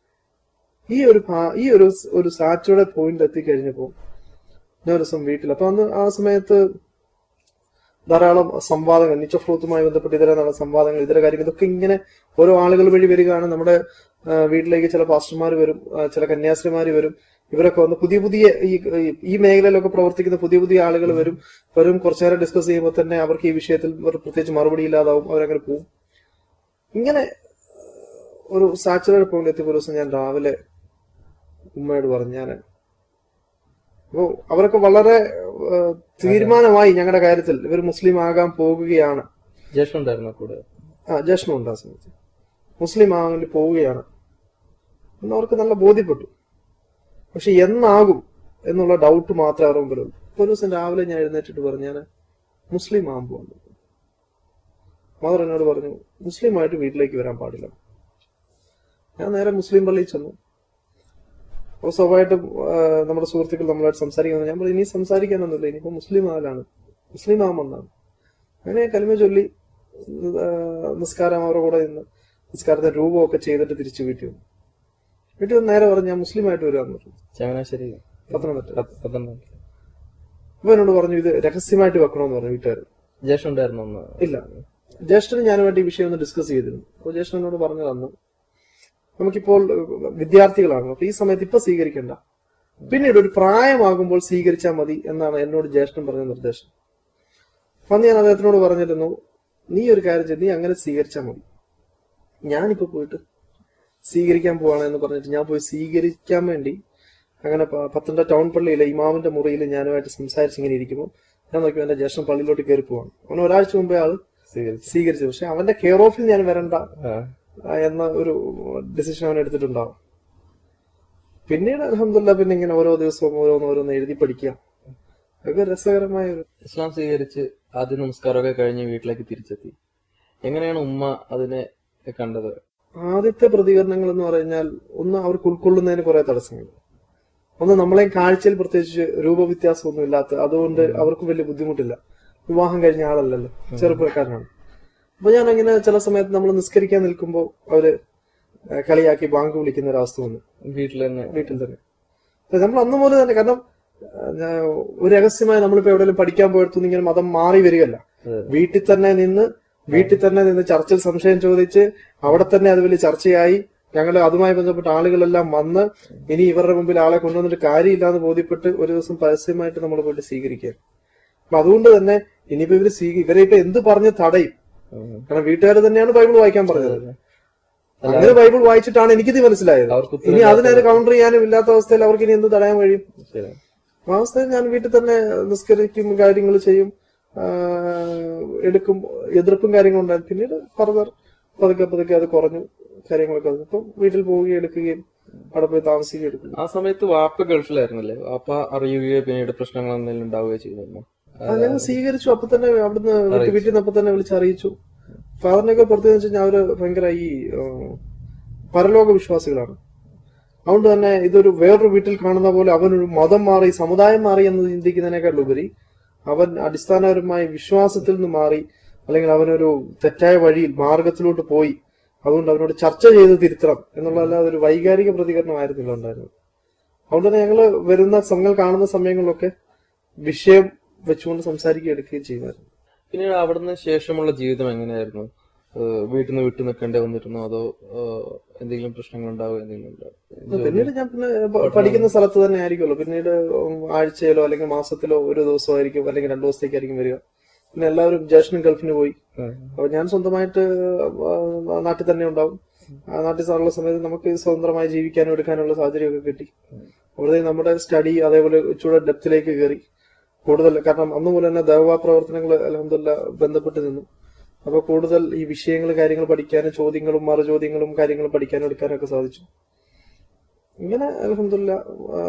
ഈ ഒരു സാച്ചുറേറ്റ് പോയിന്റ് എത്തിക്കഴിഞ്ഞപ്പോ ഞാൻ ഒരു ദിവസം വീട്ടിൽ, അപ്പൊ അന്ന് ആ സമയത്ത് ധാരാളം സംവാദങ്ങൾ, നിച്ച് ഓഫ് ട്രൂത്തുമായി ബന്ധപ്പെട്ട് ഇതര സംവാദങ്ങൾ, ഇതര കാര്യങ്ങൾ, ഇതൊക്കെ ഇങ്ങനെ ഓരോ ആളുകൾ വഴി വരികയാണ്. നമ്മുടെ വീട്ടിലേക്ക് ചില പാസ്റ്റർമാർ വരും, ചില കന്യാസ്ത്രീമാര് വരും. ഇവരൊക്കെ വന്ന് പുതിയ ഈ മേഖലയിലൊക്കെ പ്രവർത്തിക്കുന്ന പുതിയ ആളുകൾ വരും. കുറച്ചു നേരം ഡിസ്കസ് ചെയ്യുമ്പോൾ തന്നെ അവർക്ക് ഈ വിഷയത്തിൽ പ്രത്യേകിച്ച് മറുപടി ഇല്ലാതാവും, അവരങ്ങനെ പോവും. ഇങ്ങനെ ഒരു സാച്ചുറേറ്റ് പോയിന്റ് എത്തിയ ദിവസം ഞാൻ രാവിലെ ഉമ്മയോട് പറഞ്ഞു, അപ്പോ അവരൊക്കെ വളരെ തീരുമാനമായി ഞങ്ങളുടെ കാര്യത്തിൽ ഇവർ മുസ്ലിം ആകാൻ പോകുകയാണ്. ജ്യേഷ്ഠനുണ്ടായിരുന്നു കൂടെ? ജ്യേഷ്ഠനുണ്ട് ആ സമയത്ത്. മുസ്ലിം ആകാൻ വേണ്ടി പോവുകയാണ് എന്നവർക്ക് നല്ല ബോധ്യപ്പെട്ടു. പക്ഷെ എന്നാകും എന്നുള്ള ഡൗട്ട് മാത്രമേ അവരുടെ മുമ്പിലുള്ളൂ. ഒരു ദിവസം രാവിലെ ഞാൻ എഴുന്നേറ്റിട്ട് പറഞ്ഞു, ഞാൻ മുസ്ലിം ആകാൻ പോകുന്നു. മദർ എന്നോട് പറഞ്ഞു, മുസ്ലിം ആയിട്ട് വീട്ടിലേക്ക് വരാൻ പാടില്ല. ഞാൻ നേരെ മുസ്ലിം പള്ളിയിൽ ചെന്നു. അപ്പൊ സ്വാഭാവികമായിട്ടും നമ്മുടെ സുഹൃത്തുക്കൾ നമ്മളായിട്ട് സംസാരിക്കുന്നത് ഞാൻ പറഞ്ഞു ഇനി സംസാരിക്കാനൊന്നുമില്ല, ഇനിയിപ്പോ മുസ്ലിം ആമെന്നാണ്. അങ്ങനെ കലിമ ചൊല്ലി നിസ്കാരം അവരുടെ കൂടെ നിന്ന് നിസ്കാരത്തെ രൂപമൊക്കെ ചെയ്തിട്ട് തിരിച്ചു വീട്ടിൽ വന്ന് നേരെ പറഞ്ഞു ഞാൻ മുസ്ലിം ആയിട്ട് വരികയെന്ന് പറഞ്ഞു. ചങ്ങനാശ്ശേരി പത്തനംതിട്ട. അപ്പൊ എന്നോട് പറഞ്ഞു ഇത് രഹസ്യമായിട്ട് വെക്കണമെന്ന് പറഞ്ഞു വീട്ടുകാർ. ജ്യേഷ്ഠൻ ഉണ്ടായിരുന്നു? ഇല്ല, ജ്യേഷ്ഠന് ഞാനുമായിട്ട് ഈ വിഷയം ഒന്ന് ഡിസ്കസ് ചെയ്തിരുന്നു. അപ്പോൾ ജ്യേഷ്ഠൻ എന്നോട് പറഞ്ഞു തന്നു നമുക്കിപ്പോൾ വിദ്യാർത്ഥികളാണ്, അപ്പൊ ഈ സമയത്ത് ഇപ്പൊ സ്വീകരിക്കണ്ട, പിന്നീട് ഒരു പ്രായമാകുമ്പോൾ സ്വീകരിച്ചാൽ മതി എന്നാണ് എന്നോട് ജ്യേഷ്ഠൻ പറഞ്ഞ നിർദ്ദേശം. അന്ന് ഞാൻ അദ്ദേഹത്തിനോട് പറഞ്ഞിരുന്നു നീ ഒരു കാര്യം ചെയ്ത് നീ അങ്ങനെ സ്വീകരിച്ചാൽ മതി, ഞാനിപ്പോ പോയിട്ട് സ്വീകരിക്കാൻ പോവാണ് എന്ന് പറഞ്ഞിട്ട് ഞാൻ പോയി സ്വീകരിക്കാൻ വേണ്ടി അങ്ങനെ പത്തനംതിട്ട ടൗൺ പള്ളിയിലെ ഇമാമിന്റെ മുറിയിൽ ഞാനുമായിട്ട് സംസാരിച്ചിങ്ങനെ ഇരിക്കുമ്പോൾ ഞാൻ നോക്കിയപ്പോൾ എന്റെ ജ്യേഷ്ഠൻ പള്ളിയിലോട്ട് കയറി പോവാണ്. അവൻ ഒരാഴ്ച മുമ്പേ ആള് സ്വീകരിച്ചു. പക്ഷെ അവന്റെ കെയർ ഓഫിൽ ഞാൻ വരണ്ട എന്ന ഒരു ഡിസിഷൻ അവൻ എടുത്തിട്ടുണ്ടാവും. പിന്നീട് അൽഹംദുലില്ലാഹ് പിന്നെ ഇങ്ങനെ ഓരോ ദിവസവും ഓരോന്ന് എഴുതി പഠിക്കുക, അതൊക്കെ രസകരമായ ഒരു. ഇസ്ലാം സ്വീകരിച്ച് ആദ്യ നമസ്കാരമൊക്കെ കഴിഞ്ഞ് വീട്ടിലേക്ക് തിരിച്ചെത്തി. എങ്ങനെയാണ് ഉമ്മ അതിനെ കണ്ടത്? ആദ്യത്തെ പ്രതികരണങ്ങൾ എന്ന് പറഞ്ഞാൽ ഒന്ന് അവർക്ക് ഉൾക്കൊള്ളുന്നതിന് കുറെ തടസ്സങ്ങൾ. ഒന്ന് നമ്മളെ കാഴ്ചയിൽ പ്രത്യേകിച്ച് രൂപവ്യത്യാസമൊന്നും ഇല്ലാത്ത, അതുകൊണ്ട് അവർക്ക് വലിയ ബുദ്ധിമുട്ടില്ല. വിവാഹം കഴിഞ്ഞ ആളല്ലല്ലോ, ചെറുപ്പക്കാരനാണ്. അപ്പൊ ഞാൻ അങ്ങനെ ചില സമയത്ത് നമ്മൾ നിസ്കരിക്കാൻ നിൽക്കുമ്പോൾ അവര് കളിയാക്കി ബാങ്ക് വിളിക്കുന്ന ഒരവസ്ഥ വന്നു വീട്ടിൽ തന്നെ. നമ്മൾ അന്ന് മുതൽ തന്നെ, കാരണം ഒരു രഹസ്യമായി നമ്മളിപ്പോ എവിടെയെങ്കിലും പഠിക്കാൻ പോയെടുത്തു ഇങ്ങനെ മതം മാറി വരികയല്ല, വീട്ടിൽ തന്നെ നിന്ന് ചർച്ചിൽ സംശയം ചോദിച്ച് അവിടെ തന്നെ അത് വലിയ ചർച്ചയായി. ഞങ്ങൾ അതുമായി ബന്ധപ്പെട്ട ആളുകളെല്ലാം വന്ന് ഇനി ഇവരുടെ മുമ്പിൽ ആളെ കൊണ്ടുവന്നിട്ട് കാര്യമില്ലാന്ന് ബോധ്യപ്പെട്ട് ഒരു ദിവസം പരസ്യമായിട്ട് നമ്മൾ പോയിട്ട് സ്വീകരിക്കുക. അപ്പൊ അതുകൊണ്ട് തന്നെ ഇനിയിപ്പോ ഇവരെ ഇപ്പൊ എന്ത് പറഞ്ഞ് തടയും? കാരണം വീട്ടുകാർ തന്നെയാണ് ബൈബിൾ വായിക്കാൻ പറഞ്ഞത്. അങ്ങനെ ബൈബിൾ വായിച്ചിട്ടാണ് എനിക്കിത് മനസ്സിലായത്. ഇനി അതിനെ കൗണ്ടർ ചെയ്യാനും ഇല്ലാത്ത അവസ്ഥയിൽ അവർക്ക് ഇനി എന്ത് തടയാൻ കഴിയും? ആ അവസ്ഥയിൽ ഞാൻ വീട്ടിൽ തന്നെ നിസ്കരിക്കും, കാര്യങ്ങൾ ചെയ്യും, എടുക്കും. എതിർപ്പും കാര്യങ്ങളും ഉണ്ടായിരുന്നു. പിന്നീട് ഫർദർ പതുക്കെ അത് കുറഞ്ഞു, കാര്യങ്ങളൊക്കെ. ഇപ്പം വീട്ടിൽ പോവുകയും എടുക്കുകയും അവിടെ പോയി താമസിക്കുകയും എടുക്കും. ആ സമയത്ത് വാപ്പ ഗൾഫിലായിരുന്നല്ലേ? വാപ്പ അറിയുകയോ പിന്നീട് പ്രശ്നങ്ങൾ എന്തെങ്കിലും ഉണ്ടാവുകയോ ചെയ്തിരുന്നു? ഞങ്ങൾ സ്വീകരിച്ചു. അപ്പൊ തന്നെ അവിടുന്ന് വീട്ടിൽ നിന്ന് അപ്പൊ തന്നെ വിളിച്ചറിയിച്ചു. ഫാദറിനൊക്കെ പുറത്തെന്ന് വെച്ച് കഴിഞ്ഞാൽ അവര് ഭയങ്കര ഈ പരലോക വിശ്വാസികളാണ്. അതുകൊണ്ട് തന്നെ ഇതൊരു വേറൊരു വീട്ടിൽ കാണുന്ന പോലെ അവനൊരു മതം മാറി സമുദായം മാറി എന്ന് ചിന്തിക്കുന്നതിനേക്കാളുപരി അവൻ അടിസ്ഥാനപരമായ വിശ്വാസത്തിൽ നിന്ന് മാറി, അല്ലെങ്കിൽ അവനൊരു തെറ്റായ വഴിയിൽ മാർഗത്തിലോട്ട് പോയി, അതുകൊണ്ട് അവനോട് ചർച്ച ചെയ്ത് തിരുത്തണം എന്നുള്ളതല്ലാതെ ഒരു വൈകാരിക പ്രതികരണമായിരുന്നില്ല ഉണ്ടായിരുന്നത്. അതുകൊണ്ട് തന്നെ ഞങ്ങള് വരുന്ന സമയങ്ങൾ കാണുന്ന സമയങ്ങളിലൊക്കെ വിഷയം വെച്ചുകൊണ്ട് സംസാരിക്കുകയും എടുക്കുകയും ചെയ്യുമായിരുന്നു. പിന്നീട് അവിടുന്ന് ശേഷമുള്ള ജീവിതം എങ്ങനെയായിരുന്നു? വീട്ടിൽ നിന്ന് വിട്ടു നിൽക്കേണ്ടി വന്നിരുന്നോ, അതോ എന്തെങ്കിലും പ്രശ്നങ്ങൾ ഉണ്ടാവുക എന്തെങ്കിലും? പിന്നീട് ഞാൻ പിന്നെ പഠിക്കുന്ന സ്ഥലത്ത് തന്നെ ആയിരിക്കുമല്ലോ. പിന്നീട് ആഴ്ചയിലോ അല്ലെങ്കിൽ മാസത്തിലോ ഒരു ദിവസമായിരിക്കും, അല്ലെങ്കിൽ 2 ദിവസത്തേക്കായിരിക്കും വരിക. പിന്നെ എല്ലാവരും ജ്യേഷ്ഠനും ഗൾഫിന് പോയി. അപ്പൊ ഞാൻ സ്വന്തമായിട്ട് നാട്ടിൽ തന്നെ ഉണ്ടാവും. നാട്ടിൽ ഉള്ള സമയത്ത് നമുക്ക് സ്വതന്ത്രമായി ജീവിക്കാനും എടുക്കാനുള്ള സാഹചര്യമൊക്കെ കിട്ടി. അവിടെ നമ്മുടെ സ്റ്റഡി അതേപോലെ ഇച്ചിരി ഡെപ്തിലേക്ക് കയറി കൂടുതൽ. കാരണം അന്ന് മുതൽ തന്നെ ദൈവ പ്രവർത്തനങ്ങൾ അൽഹംദുലില്ലാഹ് ബന്ധപ്പെട്ട് നിന്നു. അപ്പൊ കൂടുതൽ ഈ വിഷയങ്ങൾ കാര്യങ്ങൾ പഠിക്കാനും ചോദ്യങ്ങളും മറുചോദ്യങ്ങളും കാര്യങ്ങളും പഠിക്കാനും എടുക്കാനൊക്കെ സാധിച്ചു. ഇങ്ങനെ അൽഹംദുലില്ലാഹ്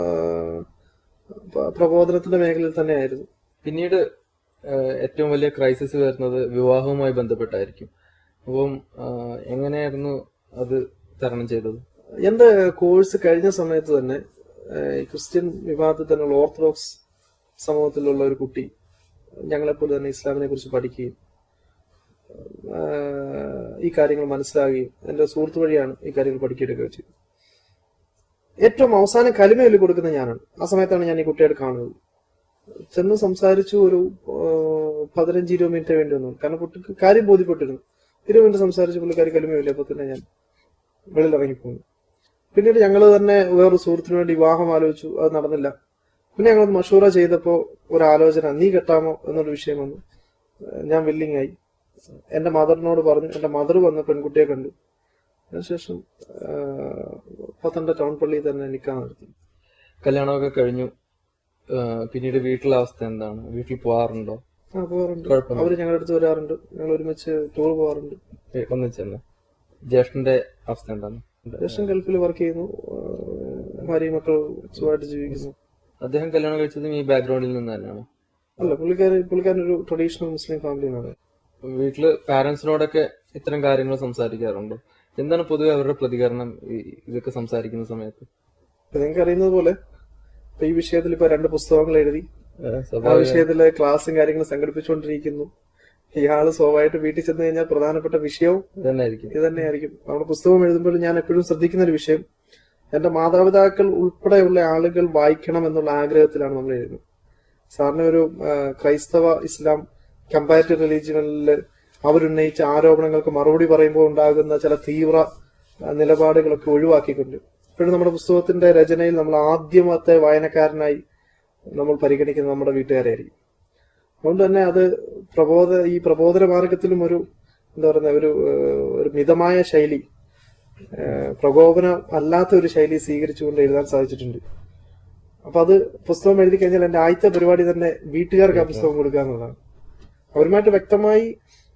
പ്രബോധനത്തിന്റെ മേഖലയിൽ തന്നെയായിരുന്നു. പിന്നീട് ഏറ്റവും വലിയ ക്രൈസിസ് വരുന്നത് വിവാഹവുമായി ബന്ധപ്പെട്ടായിരിക്കും. അപ്പം എങ്ങനെയായിരുന്നു അത് തരണം ചെയ്തത്? എന്റെ കോഴ്സ് കഴിഞ്ഞ സമയത്ത് തന്നെ ക്രിസ്ത്യൻ വിഭാഗത്തിൽ തന്നെയുള്ള ഓർത്തഡോക്സ് സമൂഹത്തിലുള്ള ഒരു കുട്ടി ഞങ്ങളെപ്പോലെ തന്നെ ഇസ്ലാമിനെ കുറിച്ച് പഠിക്കുകയും ഈ കാര്യങ്ങൾ മനസ്സിലാകുകയും എന്റെ സുഹൃത്ത് വഴിയാണ് ഈ കാര്യങ്ങൾ പഠിക്കുകയൊക്കെ ചെയ്തത്. ഏറ്റവും അവസാനം കലിമ ചൊല്ലി കൊടുക്കുന്നത് ഞാനാണ്. ആ സമയത്താണ് ഞാൻ ഈ കുട്ടിയോട് കാണുന്നത്. ചെന്ന് സംസാരിച്ചു. ഒരു 15-20 മിനിറ്റ് വേണ്ടി വന്നു. കാരണം കുട്ടിക്ക് കാര്യം ബോധ്യപ്പെട്ടിരുന്നു. 20 മിനിറ്റ് സംസാരിച്ച് പുള്ളിക്കാരി കലിമ ചൊല്ലി. അപ്പൊ തന്നെ ഞാൻ വെളിയിൽ ഇറങ്ങിപ്പോന്നു. പിന്നീട് ഞങ്ങൾ തന്നെ വേറൊരു സുഹൃത്തിന് വേണ്ടി വിവാഹം ആലോചിച്ചു. അത് നടന്നില്ല. പിന്നെ ഞങ്ങളൊന്ന് മഷൂറ ചെയ്തപ്പോ ഒരാലോചന, നീ കെട്ടാമോ എന്നൊരു വിഷയം വന്നു. ഞാൻ വില്ലിങ് ആയി. എന്റെ മദറിനോട് പറഞ്ഞു. എന്റെ മദർ വന്ന് പെൺകുട്ടിയെ കണ്ടു. അതിനുശേഷം പത്തനംതിട്ട ടൗൺ പള്ളിയിൽ തന്നെ നിൽക്കാൻ നടത്തി. കല്യാണമൊക്കെ കഴിഞ്ഞു. പിന്നീട് വീട്ടിലെ അവസ്ഥ എന്താണ്? വീട്ടിൽ പോവാറുണ്ടോ? പോവാറുണ്ട്. അവര് ഞങ്ങളുടെ അടുത്ത് വരാറുണ്ട്. ഞങ്ങൾ ഒരുമിച്ച് ടൂർ പോവാറുണ്ട്. ഒന്നിച്ചെന്ന്. ജ്യേഷ്ഠന്റെ അവസ്ഥ എന്താണ്? ജ്യേഷ്ഠൻ ഗൾഫിൽ വർക്ക് ചെയ്യുന്നു. ഭാര്യയും മക്കൾ സുഖമായിട്ട് ജീവിക്കുന്നു. അദ്ദേഹം കല്യാണം കഴിച്ചതും ഈ ബാക്ക്ഗ്രൗണ്ടിൽ നിന്ന് തന്നെയാണോ? അല്ല, പുള്ളിക്കാരൻ ഒരു ട്രഡീഷണൽ മുസ്ലിം ഫാമിലിയാണ്. വീട്ടില് പാരന്റ്സിനോടൊക്കെ ഇത്തരം കാര്യങ്ങൾ സംസാരിക്കാറുണ്ടോ? എന്താണ് പൊതുവെ അവരുടെ പ്രതികരണം ഇതൊക്കെ സംസാരിക്കുന്ന സമയത്ത്? നിങ്ങൾക്ക് അറിയുന്നത് പോലെ ഇപ്പൊ ഈ വിഷയത്തിൽ ഇപ്പൊ 2 പുസ്തകങ്ങൾ എഴുതി ആ വിഷയത്തിലെ ക്ലാസ്സും കാര്യങ്ങളും സംഘടിപ്പിച്ചുകൊണ്ടിരിക്കുന്നു. ഇയാള് സ്വാഭാവികമായിട്ട് വീട്ടിൽ ചെന്ന് കഴിഞ്ഞാൽ പ്രധാനപ്പെട്ട വിഷയവും ഇത് തന്നെയായിരിക്കും. നമ്മുടെ പുസ്തകം എഴുതുമ്പോൾ ഞാൻ എപ്പോഴും ശ്രദ്ധിക്കുന്ന ഒരു വിഷയം, എന്റെ മാതാപിതാക്കൾ ഉൾപ്പെടെയുള്ള ആളുകൾ വായിക്കണം എന്നുള്ള ആഗ്രഹത്തിലാണ് നമ്മൾ എഴുതുന്നത്. സാറിന് ഒരു ക്രൈസ്തവ ഇസ്ലാം കമ്പാരിറ്റീവ് റിലീജിയനിൽ അവരുന്നയിച്ച ആരോപണങ്ങൾക്ക് മറുപടി പറയുമ്പോൾ ഉണ്ടാകുന്ന ചില തീവ്ര നിലപാടുകളൊക്കെ ഒഴിവാക്കിക്കൊണ്ട് ഇപ്പോഴും നമ്മുടെ പുസ്തകത്തിന്റെ രചനയിൽ നമ്മൾ ആദ്യമത്തെ വായനക്കാരനായി നമ്മൾ പരിഗണിക്കുന്നത് നമ്മുടെ വീട്ടുകാരായിരിക്കും. അതുകൊണ്ട് തന്നെ അത് ഈ പ്രബോധന മാർഗത്തിലും ഒരു എന്താ പറയുന്ന ഒരു മിതമായ ശൈലി, പ്രകോപനം അല്ലാത്ത ഒരു ശൈലി സ്വീകരിച്ചുകൊണ്ട് എഴുതാൻ സാധിച്ചിട്ടുണ്ട്. അപ്പൊ അത് പുസ്തകം എഴുതി കഴിഞ്ഞാൽ എന്റെ ആദ്യത്തെ പരിപാടി തന്നെ വീട്ടുകാർക്ക് ആ പുസ്തകം കൊടുക്കുക എന്നുള്ളതാണ്. അവരുമായിട്ട് വ്യക്തമായി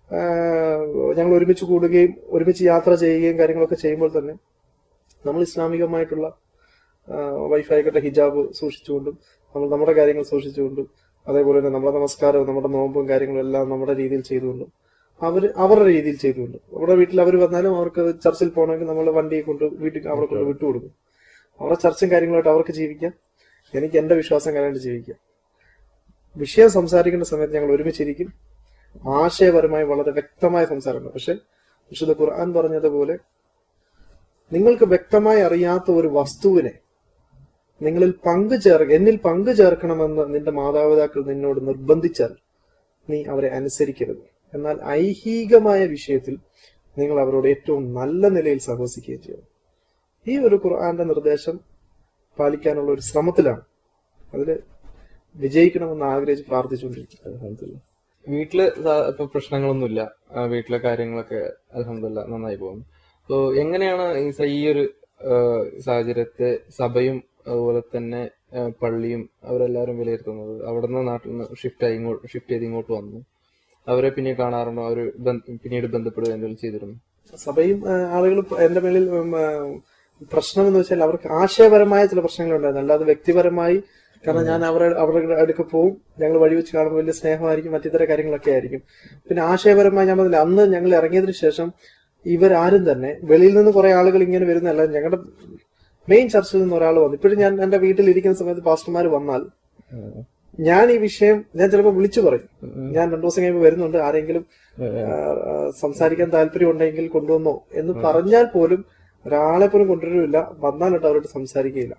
ഞങ്ങൾ ഒരുമിച്ച് കൂടുകയും ഒരുമിച്ച് യാത്ര ചെയ്യുകയും കാര്യങ്ങളൊക്കെ ചെയ്യുമ്പോൾ തന്നെ നമ്മൾ ഇസ്ലാമികമായിട്ടുള്ള വൈഫായിക്കട്ടെ ഹിജാബ് സൂക്ഷിച്ചുകൊണ്ടും നമ്മൾ നമ്മുടെ കാര്യങ്ങൾ സൂക്ഷിച്ചുകൊണ്ടും അതേപോലെ തന്നെ നമ്മുടെ നമസ്കാരവും നമ്മുടെ നോമ്പും കാര്യങ്ങളും എല്ലാം നമ്മുടെ രീതിയിൽ ചെയ്തുകൊണ്ടും അവരുടെ രീതിയിൽ ചെയ്തുകൊണ്ടും നമ്മുടെ വീട്ടിൽ അവർ വന്നാലും അവർക്ക് ചർച്ചിൽ പോകണമെങ്കിൽ നമ്മൾ വണ്ടിയെ കൊണ്ട് വീട്ടിൽ അവിടെ കൊണ്ട് വിട്ടുകൊടുക്കും. അവരുടെ ചർച്ചും കാര്യങ്ങളായിട്ട് അവർക്ക് ജീവിക്കാം, എനിക്ക് എന്റെ വിശ്വാസം കാര്യമായിട്ട് ജീവിക്കാം. വിഷയം സംസാരിക്കേണ്ട സമയത്ത് ഞങ്ങൾ ഒരുമിച്ചിരിക്കും. ആശയപരമായി വളരെ വ്യക്തമായ സംസാരമുണ്ട്. പക്ഷെ വിശുദ്ധ ഖുർആൻ പറഞ്ഞതുപോലെ നിങ്ങൾക്ക് വ്യക്തമായി അറിയാത്ത ഒരു വസ്തുവിനെ എന്നിൽ പങ്കു ചേർക്കണമെന്ന് നിന്റെ മാതാപിതാക്കൾ നിന്നോട് നിർബന്ധിച്ചാൽ നീ അവരെ അനുസരിക്കരുത്. എന്നാൽ ഐഹികമായ വിഷയത്തിൽ നിങ്ങൾ അവരോട് ഏറ്റവും നല്ല നിലയിൽ സഹവസിക്കുകയും ചെയ്യണം. ഈ ഒരു ഖുർആന്റെ നിർദ്ദേശം പാലിക്കാനുള്ള ഒരു ശ്രമത്തിലാണ്. അതില് വിജയിക്കണമെന്ന് ആഗ്രഹിച്ച് പ്രാർത്ഥിച്ചുകൊണ്ടിരിക്കുന്നത്. വീട്ടില് ഇപ്പൊ പ്രശ്നങ്ങളൊന്നുമില്ല, വീട്ടിലെ കാര്യങ്ങളൊക്കെ അൽഹംദുലില്ലാ നന്നായി പോകുന്നു. അപ്പോ എങ്ങനെയാണ് ഈ ഒരു സാഹചര്യത്തെ സഭയും അതുപോലെ തന്നെ പള്ളിയും അവരെല്ലാരും വിലയിരുത്തുന്നത്? അവിടുന്ന് നാട്ടിൽ നിന്ന് ഷിഫ്റ്റ് ചെയ്ത് ഇങ്ങോട്ട് വന്നു, അവരെ പിന്നെ കാണാറുണ്ടോ? അവർ പിന്നീട് ബന്ധപ്പെടുക എന്തെങ്കിലും ചെയ്തിരുന്നു? സഭയും ആളുകൾ എന്റെ മേലിൽ പ്രശ്നം എന്ന് വെച്ചാൽ അവർക്ക് ആശയപരമായ ചില പ്രശ്നങ്ങളുണ്ടായിരുന്നു, അല്ലാതെ വ്യക്തിപരമായി. കാരണം ഞാൻ അവരുടെ അടുക്ക് പോവും, ഞങ്ങൾ വഴി വെച്ച് കാണുമ്പോൾ വലിയ സ്നേഹമായിരിക്കും, മറ്റിത്തര കാര്യങ്ങളൊക്കെ ആയിരിക്കും. പിന്നെ ആശയപരമായി ഞാൻ പറഞ്ഞില്ല, അന്ന് ഞങ്ങൾ ഇറങ്ങിയതിനു ശേഷം ഇവരാരും തന്നെ വെളിയിൽ നിന്ന് കുറെ ആളുകൾ ഇങ്ങനെ വരുന്നല്ല, ഞങ്ങളുടെ മെയിൻ ചർച്ചിൽ നിന്ന് ഒരാൾ വന്നു. ഇപ്പോഴും ഞാൻ എന്റെ വീട്ടിൽ ഇരിക്കുന്ന സമയത്ത് പാസ്റ്റർമാർ വന്നാൽ ഞാൻ ഈ വിഷയം ഞാൻ ചിലപ്പോൾ വിളിച്ചു പറയും, ഞാൻ 2 ദിവസം കഴിയുമ്പോൾ വരുന്നുണ്ട്, ആരെങ്കിലും സംസാരിക്കാൻ താല്പര്യം ഉണ്ടെങ്കിൽ കൊണ്ടുവന്നോ എന്ന് പറഞ്ഞാൽ പോലും ഒരാളെ പോലും കൊണ്ടുവരില്ല, വന്നാലിട്ട് അവരോട് സംസാരിക്കുകയില്ല.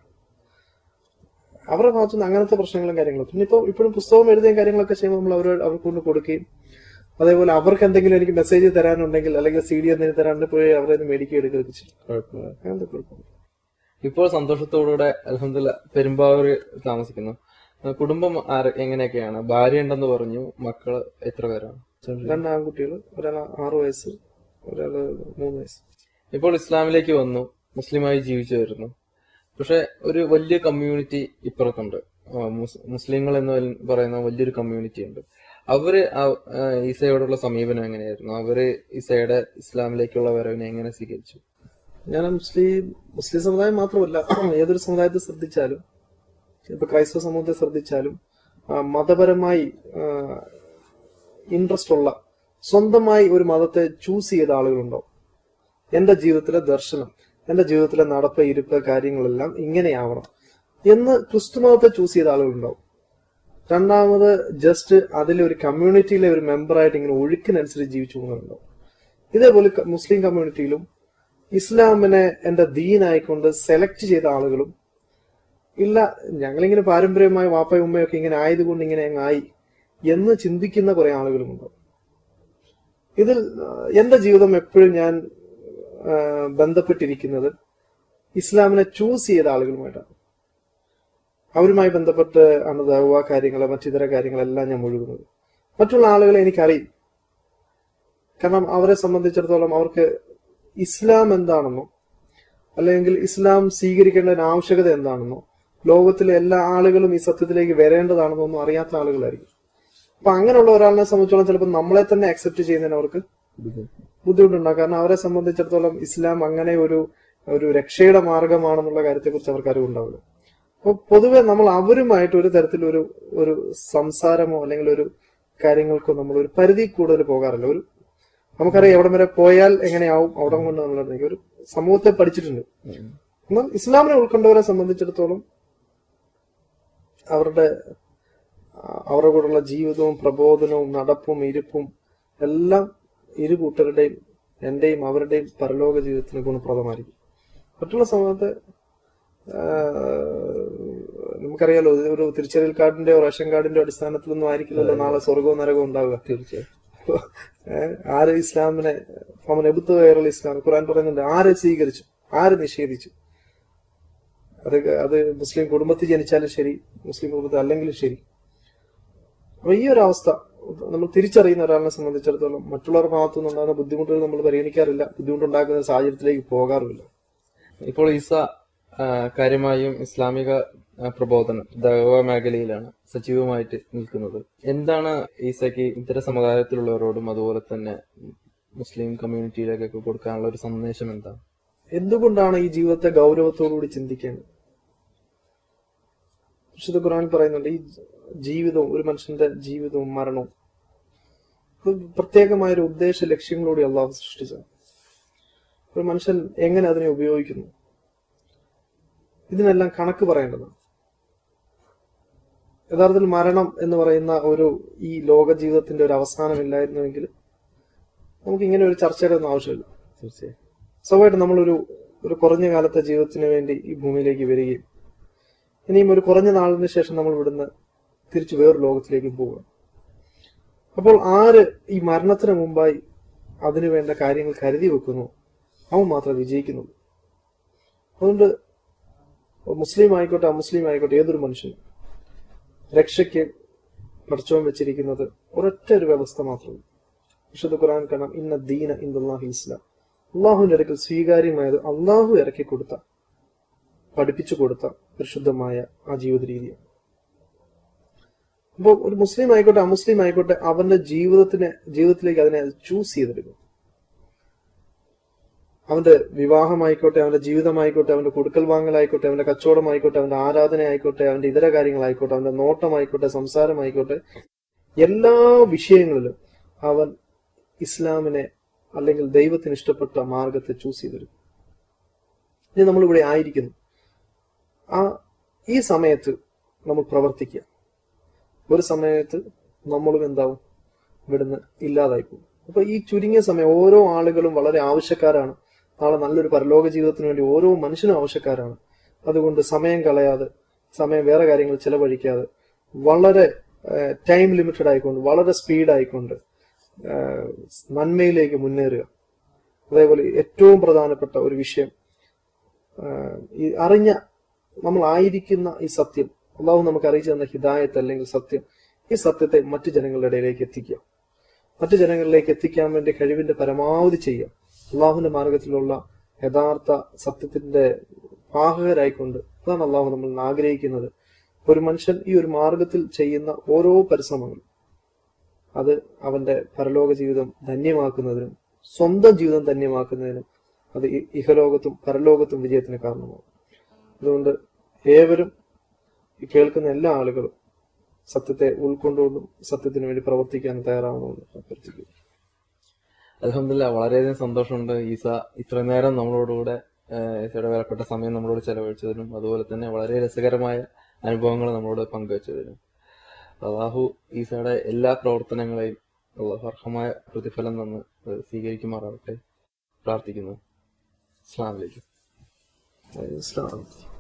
അവരുടെ ഭാഗത്തുനിന്ന് അങ്ങനത്തെ പ്രശ്നങ്ങളും കാര്യങ്ങളും. പിന്നെ ഇപ്പോഴും പുസ്തകം എഴുതിയ കാര്യങ്ങളൊക്കെ ചെയ്യുമ്പോൾ നമ്മൾ അവർക്ക് കൊണ്ട് കൊടുക്കുകയും അതേപോലെ അവർക്ക് എന്തെങ്കിലും എനിക്ക് മെസ്സേജ് തരാനുണ്ടെങ്കിൽ അല്ലെങ്കിൽ CD എന്തെങ്കിലും തരാനുണ്ടെങ്കിൽ പോയി അവരെ മേടിക്കുക എടുക്കുകയൊക്കെ ചെയ്യും. അങ്ങനത്തെ കുഴപ്പമില്ല. ഇപ്പോൾ സന്തോഷത്തോടുകൂടെ അൽഹംദുലില്ലാ പെരുമ്പാവൂർ താമസിക്കുന്നു. കുടുംബം എങ്ങനെയൊക്കെയാണ്? ഭാര്യ ഉണ്ടെന്ന് പറഞ്ഞു, മക്കള് എത്ര പേരാണ്? 2 ആൺകുട്ടികൾ, ഒരാൾ 6 വയസ്സ്, ഒരാള് 3 വയസ്സ്. ഇപ്പോൾ ഇസ്ലാമിലേക്ക് വന്നു, മുസ്ലിമായി ജീവിച്ചു വരുന്നു. പക്ഷെ ഒരു വലിയ കമ്മ്യൂണിറ്റി ഇപ്പുറത്തുണ്ട്, മുസ്ലിങ്ങൾ എന്ന് പറയുന്ന വലിയൊരു കമ്മ്യൂണിറ്റി ഉണ്ട്. അവര് ഈസയോടുള്ള സമീപനം എങ്ങനെയായിരുന്നു? അവര് ഈസയുടെ ഇസ്ലാമിലേക്കുള്ള വരവിനെ എങ്ങനെ സ്വീകരിച്ചു? ഞാൻ മുസ്ലിം സമുദായം മാത്രമല്ല, ഏതൊരു സമുദായത്തെ ശ്രദ്ധിച്ചാലും, ഇപ്പൊ ക്രൈസ്തവ സമൂഹത്തെ ശ്രദ്ധിച്ചാലും, മതപരമായി ഇൻട്രസ്റ്റ് ഉള്ള, സ്വന്തമായി ഒരു മതത്തെ ചൂസ് ചെയ്ത ആളുകളുണ്ടോ? എന്റെ ജീവിതത്തിലെ ദർശനം, എന്റെ ജീവിതത്തിലെ നടപ്പ്, ഇരുപ്പ്, കാര്യങ്ങളെല്ലാം ഇങ്ങനെയാവണം എന്ന് ക്രിസ്തു മതത്തെ ചൂസ് ചെയ്ത ആളുകളുണ്ടാവും. രണ്ടാമത് ജസ്റ്റ് അതിലെ ഒരു കമ്മ്യൂണിറ്റിയിലെ ഒരു മെമ്പറായിട്ട് ഇങ്ങനെ ഒഴുക്കിനനുസരിച്ച് ജീവിച്ചു പോകുന്നുണ്ടാവും. ഇതേപോലെ മുസ്ലിം കമ്മ്യൂണിറ്റിയിലും ഇസ്ലാമിനെ എന്റെ ദീനായിക്കൊണ്ട് സെലക്ട് ചെയ്ത ആളുകളും ഇല്ല, ഞങ്ങളിങ്ങനെ പാരമ്പര്യമായി വാപ്പയും ഉമ്മയൊക്കെ ഇങ്ങനെ ആയതുകൊണ്ട് ഇങ്ങനെ അങ്ങായി എന്ന് ചിന്തിക്കുന്ന കുറെ ആളുകളും ഉണ്ടാവും. ഇതിൽ എന്റെ ജീവിതം എപ്പോഴും ഞാൻ ബന്ധപ്പെട്ടിരിക്കുന്നത് ഇസ്ലാമിനെ ചൂസ് ചെയ്ത ആളുകളുമായിട്ടാണ്. അവരുമായി ബന്ധപ്പെട്ട് ആണ് ദഅ്വ കാര്യങ്ങൾ, മറ്റിതര കാര്യങ്ങളെല്ലാം ഞാൻ മുഴുകുന്നത്. മറ്റുള്ള ആളുകളെ എനിക്കറിയും. കാരണം അവരെ സംബന്ധിച്ചിടത്തോളം അവർക്ക് ഇസ്ലാം എന്താണെന്നോ അല്ലെങ്കിൽ ഇസ്ലാം സ്വീകരിക്കേണ്ട ആവശ്യകത എന്താണെന്നോ ലോകത്തിലെ എല്ലാ ആളുകളും ഈ സത്യത്തിലേക്ക് വരേണ്ടതാണെന്നോ ഒന്നും അറിയാത്ത ആളുകളായിരിക്കും. അപ്പൊ അങ്ങനെയുള്ള ഒരാളിനെ സംബന്ധിച്ചോളം ചിലപ്പോൾ നമ്മളെ തന്നെ അക്സെപ്റ്റ് ചെയ്യുന്നതിന് അവർക്ക് ബുദ്ധിമുട്ടുണ്ടാകും. കാരണം അവരെ സംബന്ധിച്ചിടത്തോളം ഇസ്ലാം അങ്ങനെ ഒരു രക്ഷയുടെ മാർഗമാണെന്നുള്ള കാര്യത്തെക്കുറിച്ച് അവർക്ക് അറിവുണ്ടാവില്ല. അപ്പൊ പൊതുവെ നമ്മൾ അവരുമായിട്ട് ഒരു തരത്തിലൊരു ഒരു സംസാരമോ അല്ലെങ്കിൽ ഒരു കാര്യങ്ങൾക്കോ നമ്മൾ ഒരു പരിധി കൂടുതൽ പോകാറില്ല. നമുക്കറിയാം എവിടം വരെ പോയാൽ എങ്ങനെയാവും, അവിടെ കൊണ്ട് നമ്മൾ ഒരു സമൂഹത്തെ പഠിച്ചിട്ടുണ്ട്. എന്നാൽ ഇസ്ലാമിനെ ഉൾക്കൊണ്ടവരെ സംബന്ധിച്ചിടത്തോളം അവരുടെ കൂടെയുള്ള ജീവിതവും പ്രബോധനവും നടപ്പും ഇരിപ്പും എല്ലാം ഇരു കൂട്ടരുടെയും എന്റെയും അവരുടെയും പരലോക ജീവിതത്തിന് ഗുണപ്രദമായിരിക്കും. മറ്റുള്ള സമയത്ത് നമുക്കറിയാലോ, ഒരു തിരിച്ചറിയൽ കാർഡിന്റെയോ റേഷൻ കാർഡിന്റെയോ അടിസ്ഥാനത്തിലൊന്നും ആയിരിക്കില്ലല്ലോ നാളെ സ്വർഗവും നരകവും ഉണ്ടാവുക. തീർച്ചയായും ആര് ഇസ്ലാമിനെ എബുത്ത് കയറൽ ഇസ്ലാം ഖുർആൻ പറയുന്നുണ്ട്, ആരെ സ്വീകരിച്ചു ആര് നിഷേധിച്ചു. അത് മുസ്ലിം കുടുംബത്തിൽ ജനിച്ചാലും ശരി, മുസ്ലിം കുടുംബത്തിൽ അല്ലെങ്കിലും ശരി. അപ്പൊ ഈ ഒരു അവസ്ഥ നമ്മൾ തിരിച്ചറിയുന്ന ഒരാളിനെ സംബന്ധിച്ചിടത്തോളം മറ്റുള്ളവരുടെ ഭാഗത്തു നിന്നുണ്ടാകുന്ന ബുദ്ധിമുട്ടുകൾ നമ്മൾ പരിഗണിക്കാറില്ല, ബുദ്ധിമുട്ടുണ്ടാക്കുന്ന സാഹചര്യത്തിലേക്ക് പോകാറുമില്ല. ഇപ്പോൾ ഈസ കാര്യമായും ഇസ്ലാമിക പ്രബോധനം ദഅവ മേഖലയിലാണ് സജീവമായിട്ട് നിൽക്കുന്നത്. എന്താണ് ഈസയ്ക്ക് ഇത്തരം സമുദായത്തിലുള്ളവരോടും അതുപോലെ തന്നെ മുസ്ലിം കമ്മ്യൂണിറ്റിയിലേക്കൊക്കെ കൊടുക്കാനുള്ള ഒരു സന്ദേശം എന്താണ്? എന്തുകൊണ്ടാണ് ഈ ജീവിതത്തെ ഗൗരവത്തോടുകൂടി ചിന്തിക്കേണ്ടത്? വിശുദ്ധ ഖുർആൻ പറയുന്നുണ്ട്, ഈ ജീവിതവും ഒരു മനുഷ്യന്റെ ജീവിതവും മരണവും പ്രത്യേകമായൊരു ഉദ്ദേശ ലക്ഷ്യങ്ങളോടെ അള്ളാഹു സൃഷ്ടിച്ച ഒരു മനുഷ്യൻ എങ്ങനെ അതിനെ ഉപയോഗിക്കുന്നു, ഇതിനെല്ലാം കണക്ക് പറയേണ്ടതാണ്. യഥാർത്ഥത്തിൽ മരണം എന്ന് പറയുന്ന ഈ ലോക ജീവിതത്തിന്റെ ഒരു അവസാനമില്ലായിരുന്നുവെങ്കിൽ നമുക്ക് ഇങ്ങനെ ഒരു ചർച്ചയുടെ ഒന്നും ആവശ്യമില്ല. തീർച്ചയായും സ്വാഭാവികമായിട്ട് നമ്മളൊരു കുറഞ്ഞ കാലത്തെ ജീവിതത്തിന് വേണ്ടി ഈ ഭൂമിയിലേക്ക് വരികയും ഇനിയും ഒരു കുറഞ്ഞ നാളിന് ശേഷം നമ്മൾ ഇവിടുന്ന് തിരിച്ചു വേറൊരു ലോകത്തിലേക്ക് പോവുക. അപ്പോൾ ആര് ഈ മരണത്തിന് മുമ്പായി അതിനു വേണ്ട കാര്യങ്ങൾ കരുതി വെക്കുന്നു, അവൻ മാത്രമേ വിജയിക്കുന്നുള്ളൂ. അതുകൊണ്ട് മുസ്ലിം ആയിക്കോട്ടെ അമുസ്ലിം ആയിക്കോട്ടെ ഏതൊരു മനുഷ്യനും രക്ഷയ്ക്ക് പടച്ചവൻ വെച്ചിരിക്കുന്നത് ഒരൊറ്റ ഒരു വ്യവസ്ഥ മാത്രമേ. വിശുദ്ധ ഖുർആൻ കാണാം, ഇന്ന ദീന ഇൻദല്ലാഹി ഇസ്ലാം, അള്ളാഹുവിന്റെ അടുക്കൽ സ്വീകാര്യമായത് അള്ളാഹു ഇറക്കി കൊടുത്ത പഠിപ്പിച്ചു കൊടുത്ത പരിശുദ്ധമായ ആ ജീവിത രീതിയാണ്. അപ്പോൾ ഒരു മുസ്ലിം ആയിക്കോട്ടെ അമുസ്ലിം ആയിക്കോട്ടെ അവന്റെ ജീവിതത്തിലേക്ക് അതിനെ ചൂസ് ചെയ്തെടുക്കും. അവന്റെ വിവാഹമായിക്കോട്ടെ, അവന്റെ ജീവിതമായിക്കോട്ടെ, അവന്റെ കൊടുക്കൽ വാങ്ങലായിക്കോട്ടെ, അവന്റെ കച്ചവടമായിക്കോട്ടെ, അവന്റെ ആരാധന ആയിക്കോട്ടെ, അവന്റെ ഇതര കാര്യങ്ങളായിക്കോട്ടെ, അവന്റെ നോട്ടമായിക്കോട്ടെ, സംസാരമായിക്കോട്ടെ, എല്ലാ വിഷയങ്ങളിലും അവൻ ഇസ്ലാമിനെ അല്ലെങ്കിൽ ദൈവത്തിന് ഇഷ്ടപ്പെട്ട മാർഗത്തെ ചൂസ് ചെയ്തെടുക്കും. ഇനി നമ്മളിവിടെ ആയിരിക്കുന്നു, ഈ സമയത്ത് നമ്മൾ പ്രവർത്തിക്കുക. ഒരു സമയത്ത് നമ്മളും എന്താവും, ഇവിടുന്ന് ഇല്ലാതായി പോകും. അപ്പൊ ഈ ചുരുങ്ങിയ സമയം ഓരോ ആളുകളും വളരെ ആവശ്യക്കാരാണ്. നാളെ നല്ലൊരു പരലോക ജീവിതത്തിന് വേണ്ടി ഓരോ മനുഷ്യനും ആവശ്യക്കാരാണ്. അതുകൊണ്ട് സമയം കളയാതെ, സമയം വേറെ കാര്യങ്ങൾ ചെലവഴിക്കാതെ, വളരെ ടൈം ലിമിറ്റഡ് ആയിക്കൊണ്ട്, വളരെ സ്പീഡായിക്കൊണ്ട് നന്മയിലേക്ക് മുന്നേറുക. അതേപോലെ ഏറ്റവും പ്രധാനപ്പെട്ട ഒരു വിഷയം, ഈ നമ്മൾ ആയിരിക്കുന്ന ഈ സത്യം, അള്ളാഹു നമുക്ക് അറിയിച്ചു തന്ന ഹിദായത്ത് അല്ലെങ്കിൽ സത്യം, ഈ സത്യത്തെ മറ്റു ജനങ്ങളുടെ ഇടയിലേക്ക് എത്തിക്കുക. മറ്റു ജനങ്ങളിലേക്ക് എത്തിക്കാൻ വേണ്ടി കഴിവിന്റെ പരമാവധി ചെയ്യുക. അള്ളാഹുവിന്റെ മാർഗത്തിലുള്ള യഥാർത്ഥ സത്യത്തിന്റെ വാഹകരായിക്കൊണ്ട്, അതാണ് അള്ളാഹു നമ്മൾ ആഗ്രഹിക്കുന്നത്. ഒരു മനുഷ്യൻ ഈ ഒരു മാർഗത്തിൽ ചെയ്യുന്ന ഓരോ പരിശ്രമങ്ങളും അത് അവന്റെ പരലോക ജീവിതം ധന്യമാക്കുന്നതിനും സ്വന്തം ജീവിതം ധന്യമാക്കുന്നതിനും അത് ഇഹലോകത്തും പരലോകത്തും വിജയത്തിന് കാരണമാകും. അതുകൊണ്ട് ഏവരും ഈ കേൾക്കുന്ന എല്ലാ ആളുകളും സത്യത്തെ ഉൾക്കൊണ്ടുകൊണ്ടും സത്യത്തിന് വേണ്ടി പ്രവർത്തിക്കാൻ തയ്യാറാവണമെന്ന് അഭ്യർത്ഥിക്കുന്നു. അൽഹംദുലില്ലാഹ്, വളരെയധികം സന്തോഷമുണ്ട് ഈസ ഇത്രയും നേരം നമ്മളോടുകൂടെ ഈസയുടെ വിലപ്പെട്ട സമയം നമ്മളോട് ചെലവഴിച്ചതിനും അതുപോലെ തന്നെ വളരെ രസകരമായ അനുഭവങ്ങൾ നമ്മളോട് പങ്കുവച്ചതിനും അല്ലാഹു ഈസയുടെ എല്ലാ പ്രവർത്തനങ്ങളെയും അർഹമായ പ്രതിഫലം തന്ന് സ്വീകരിക്കുമാറാവട്ടെ പ്രാർത്ഥിക്കുന്നു. അസ്സലാമു അലൈക്കും.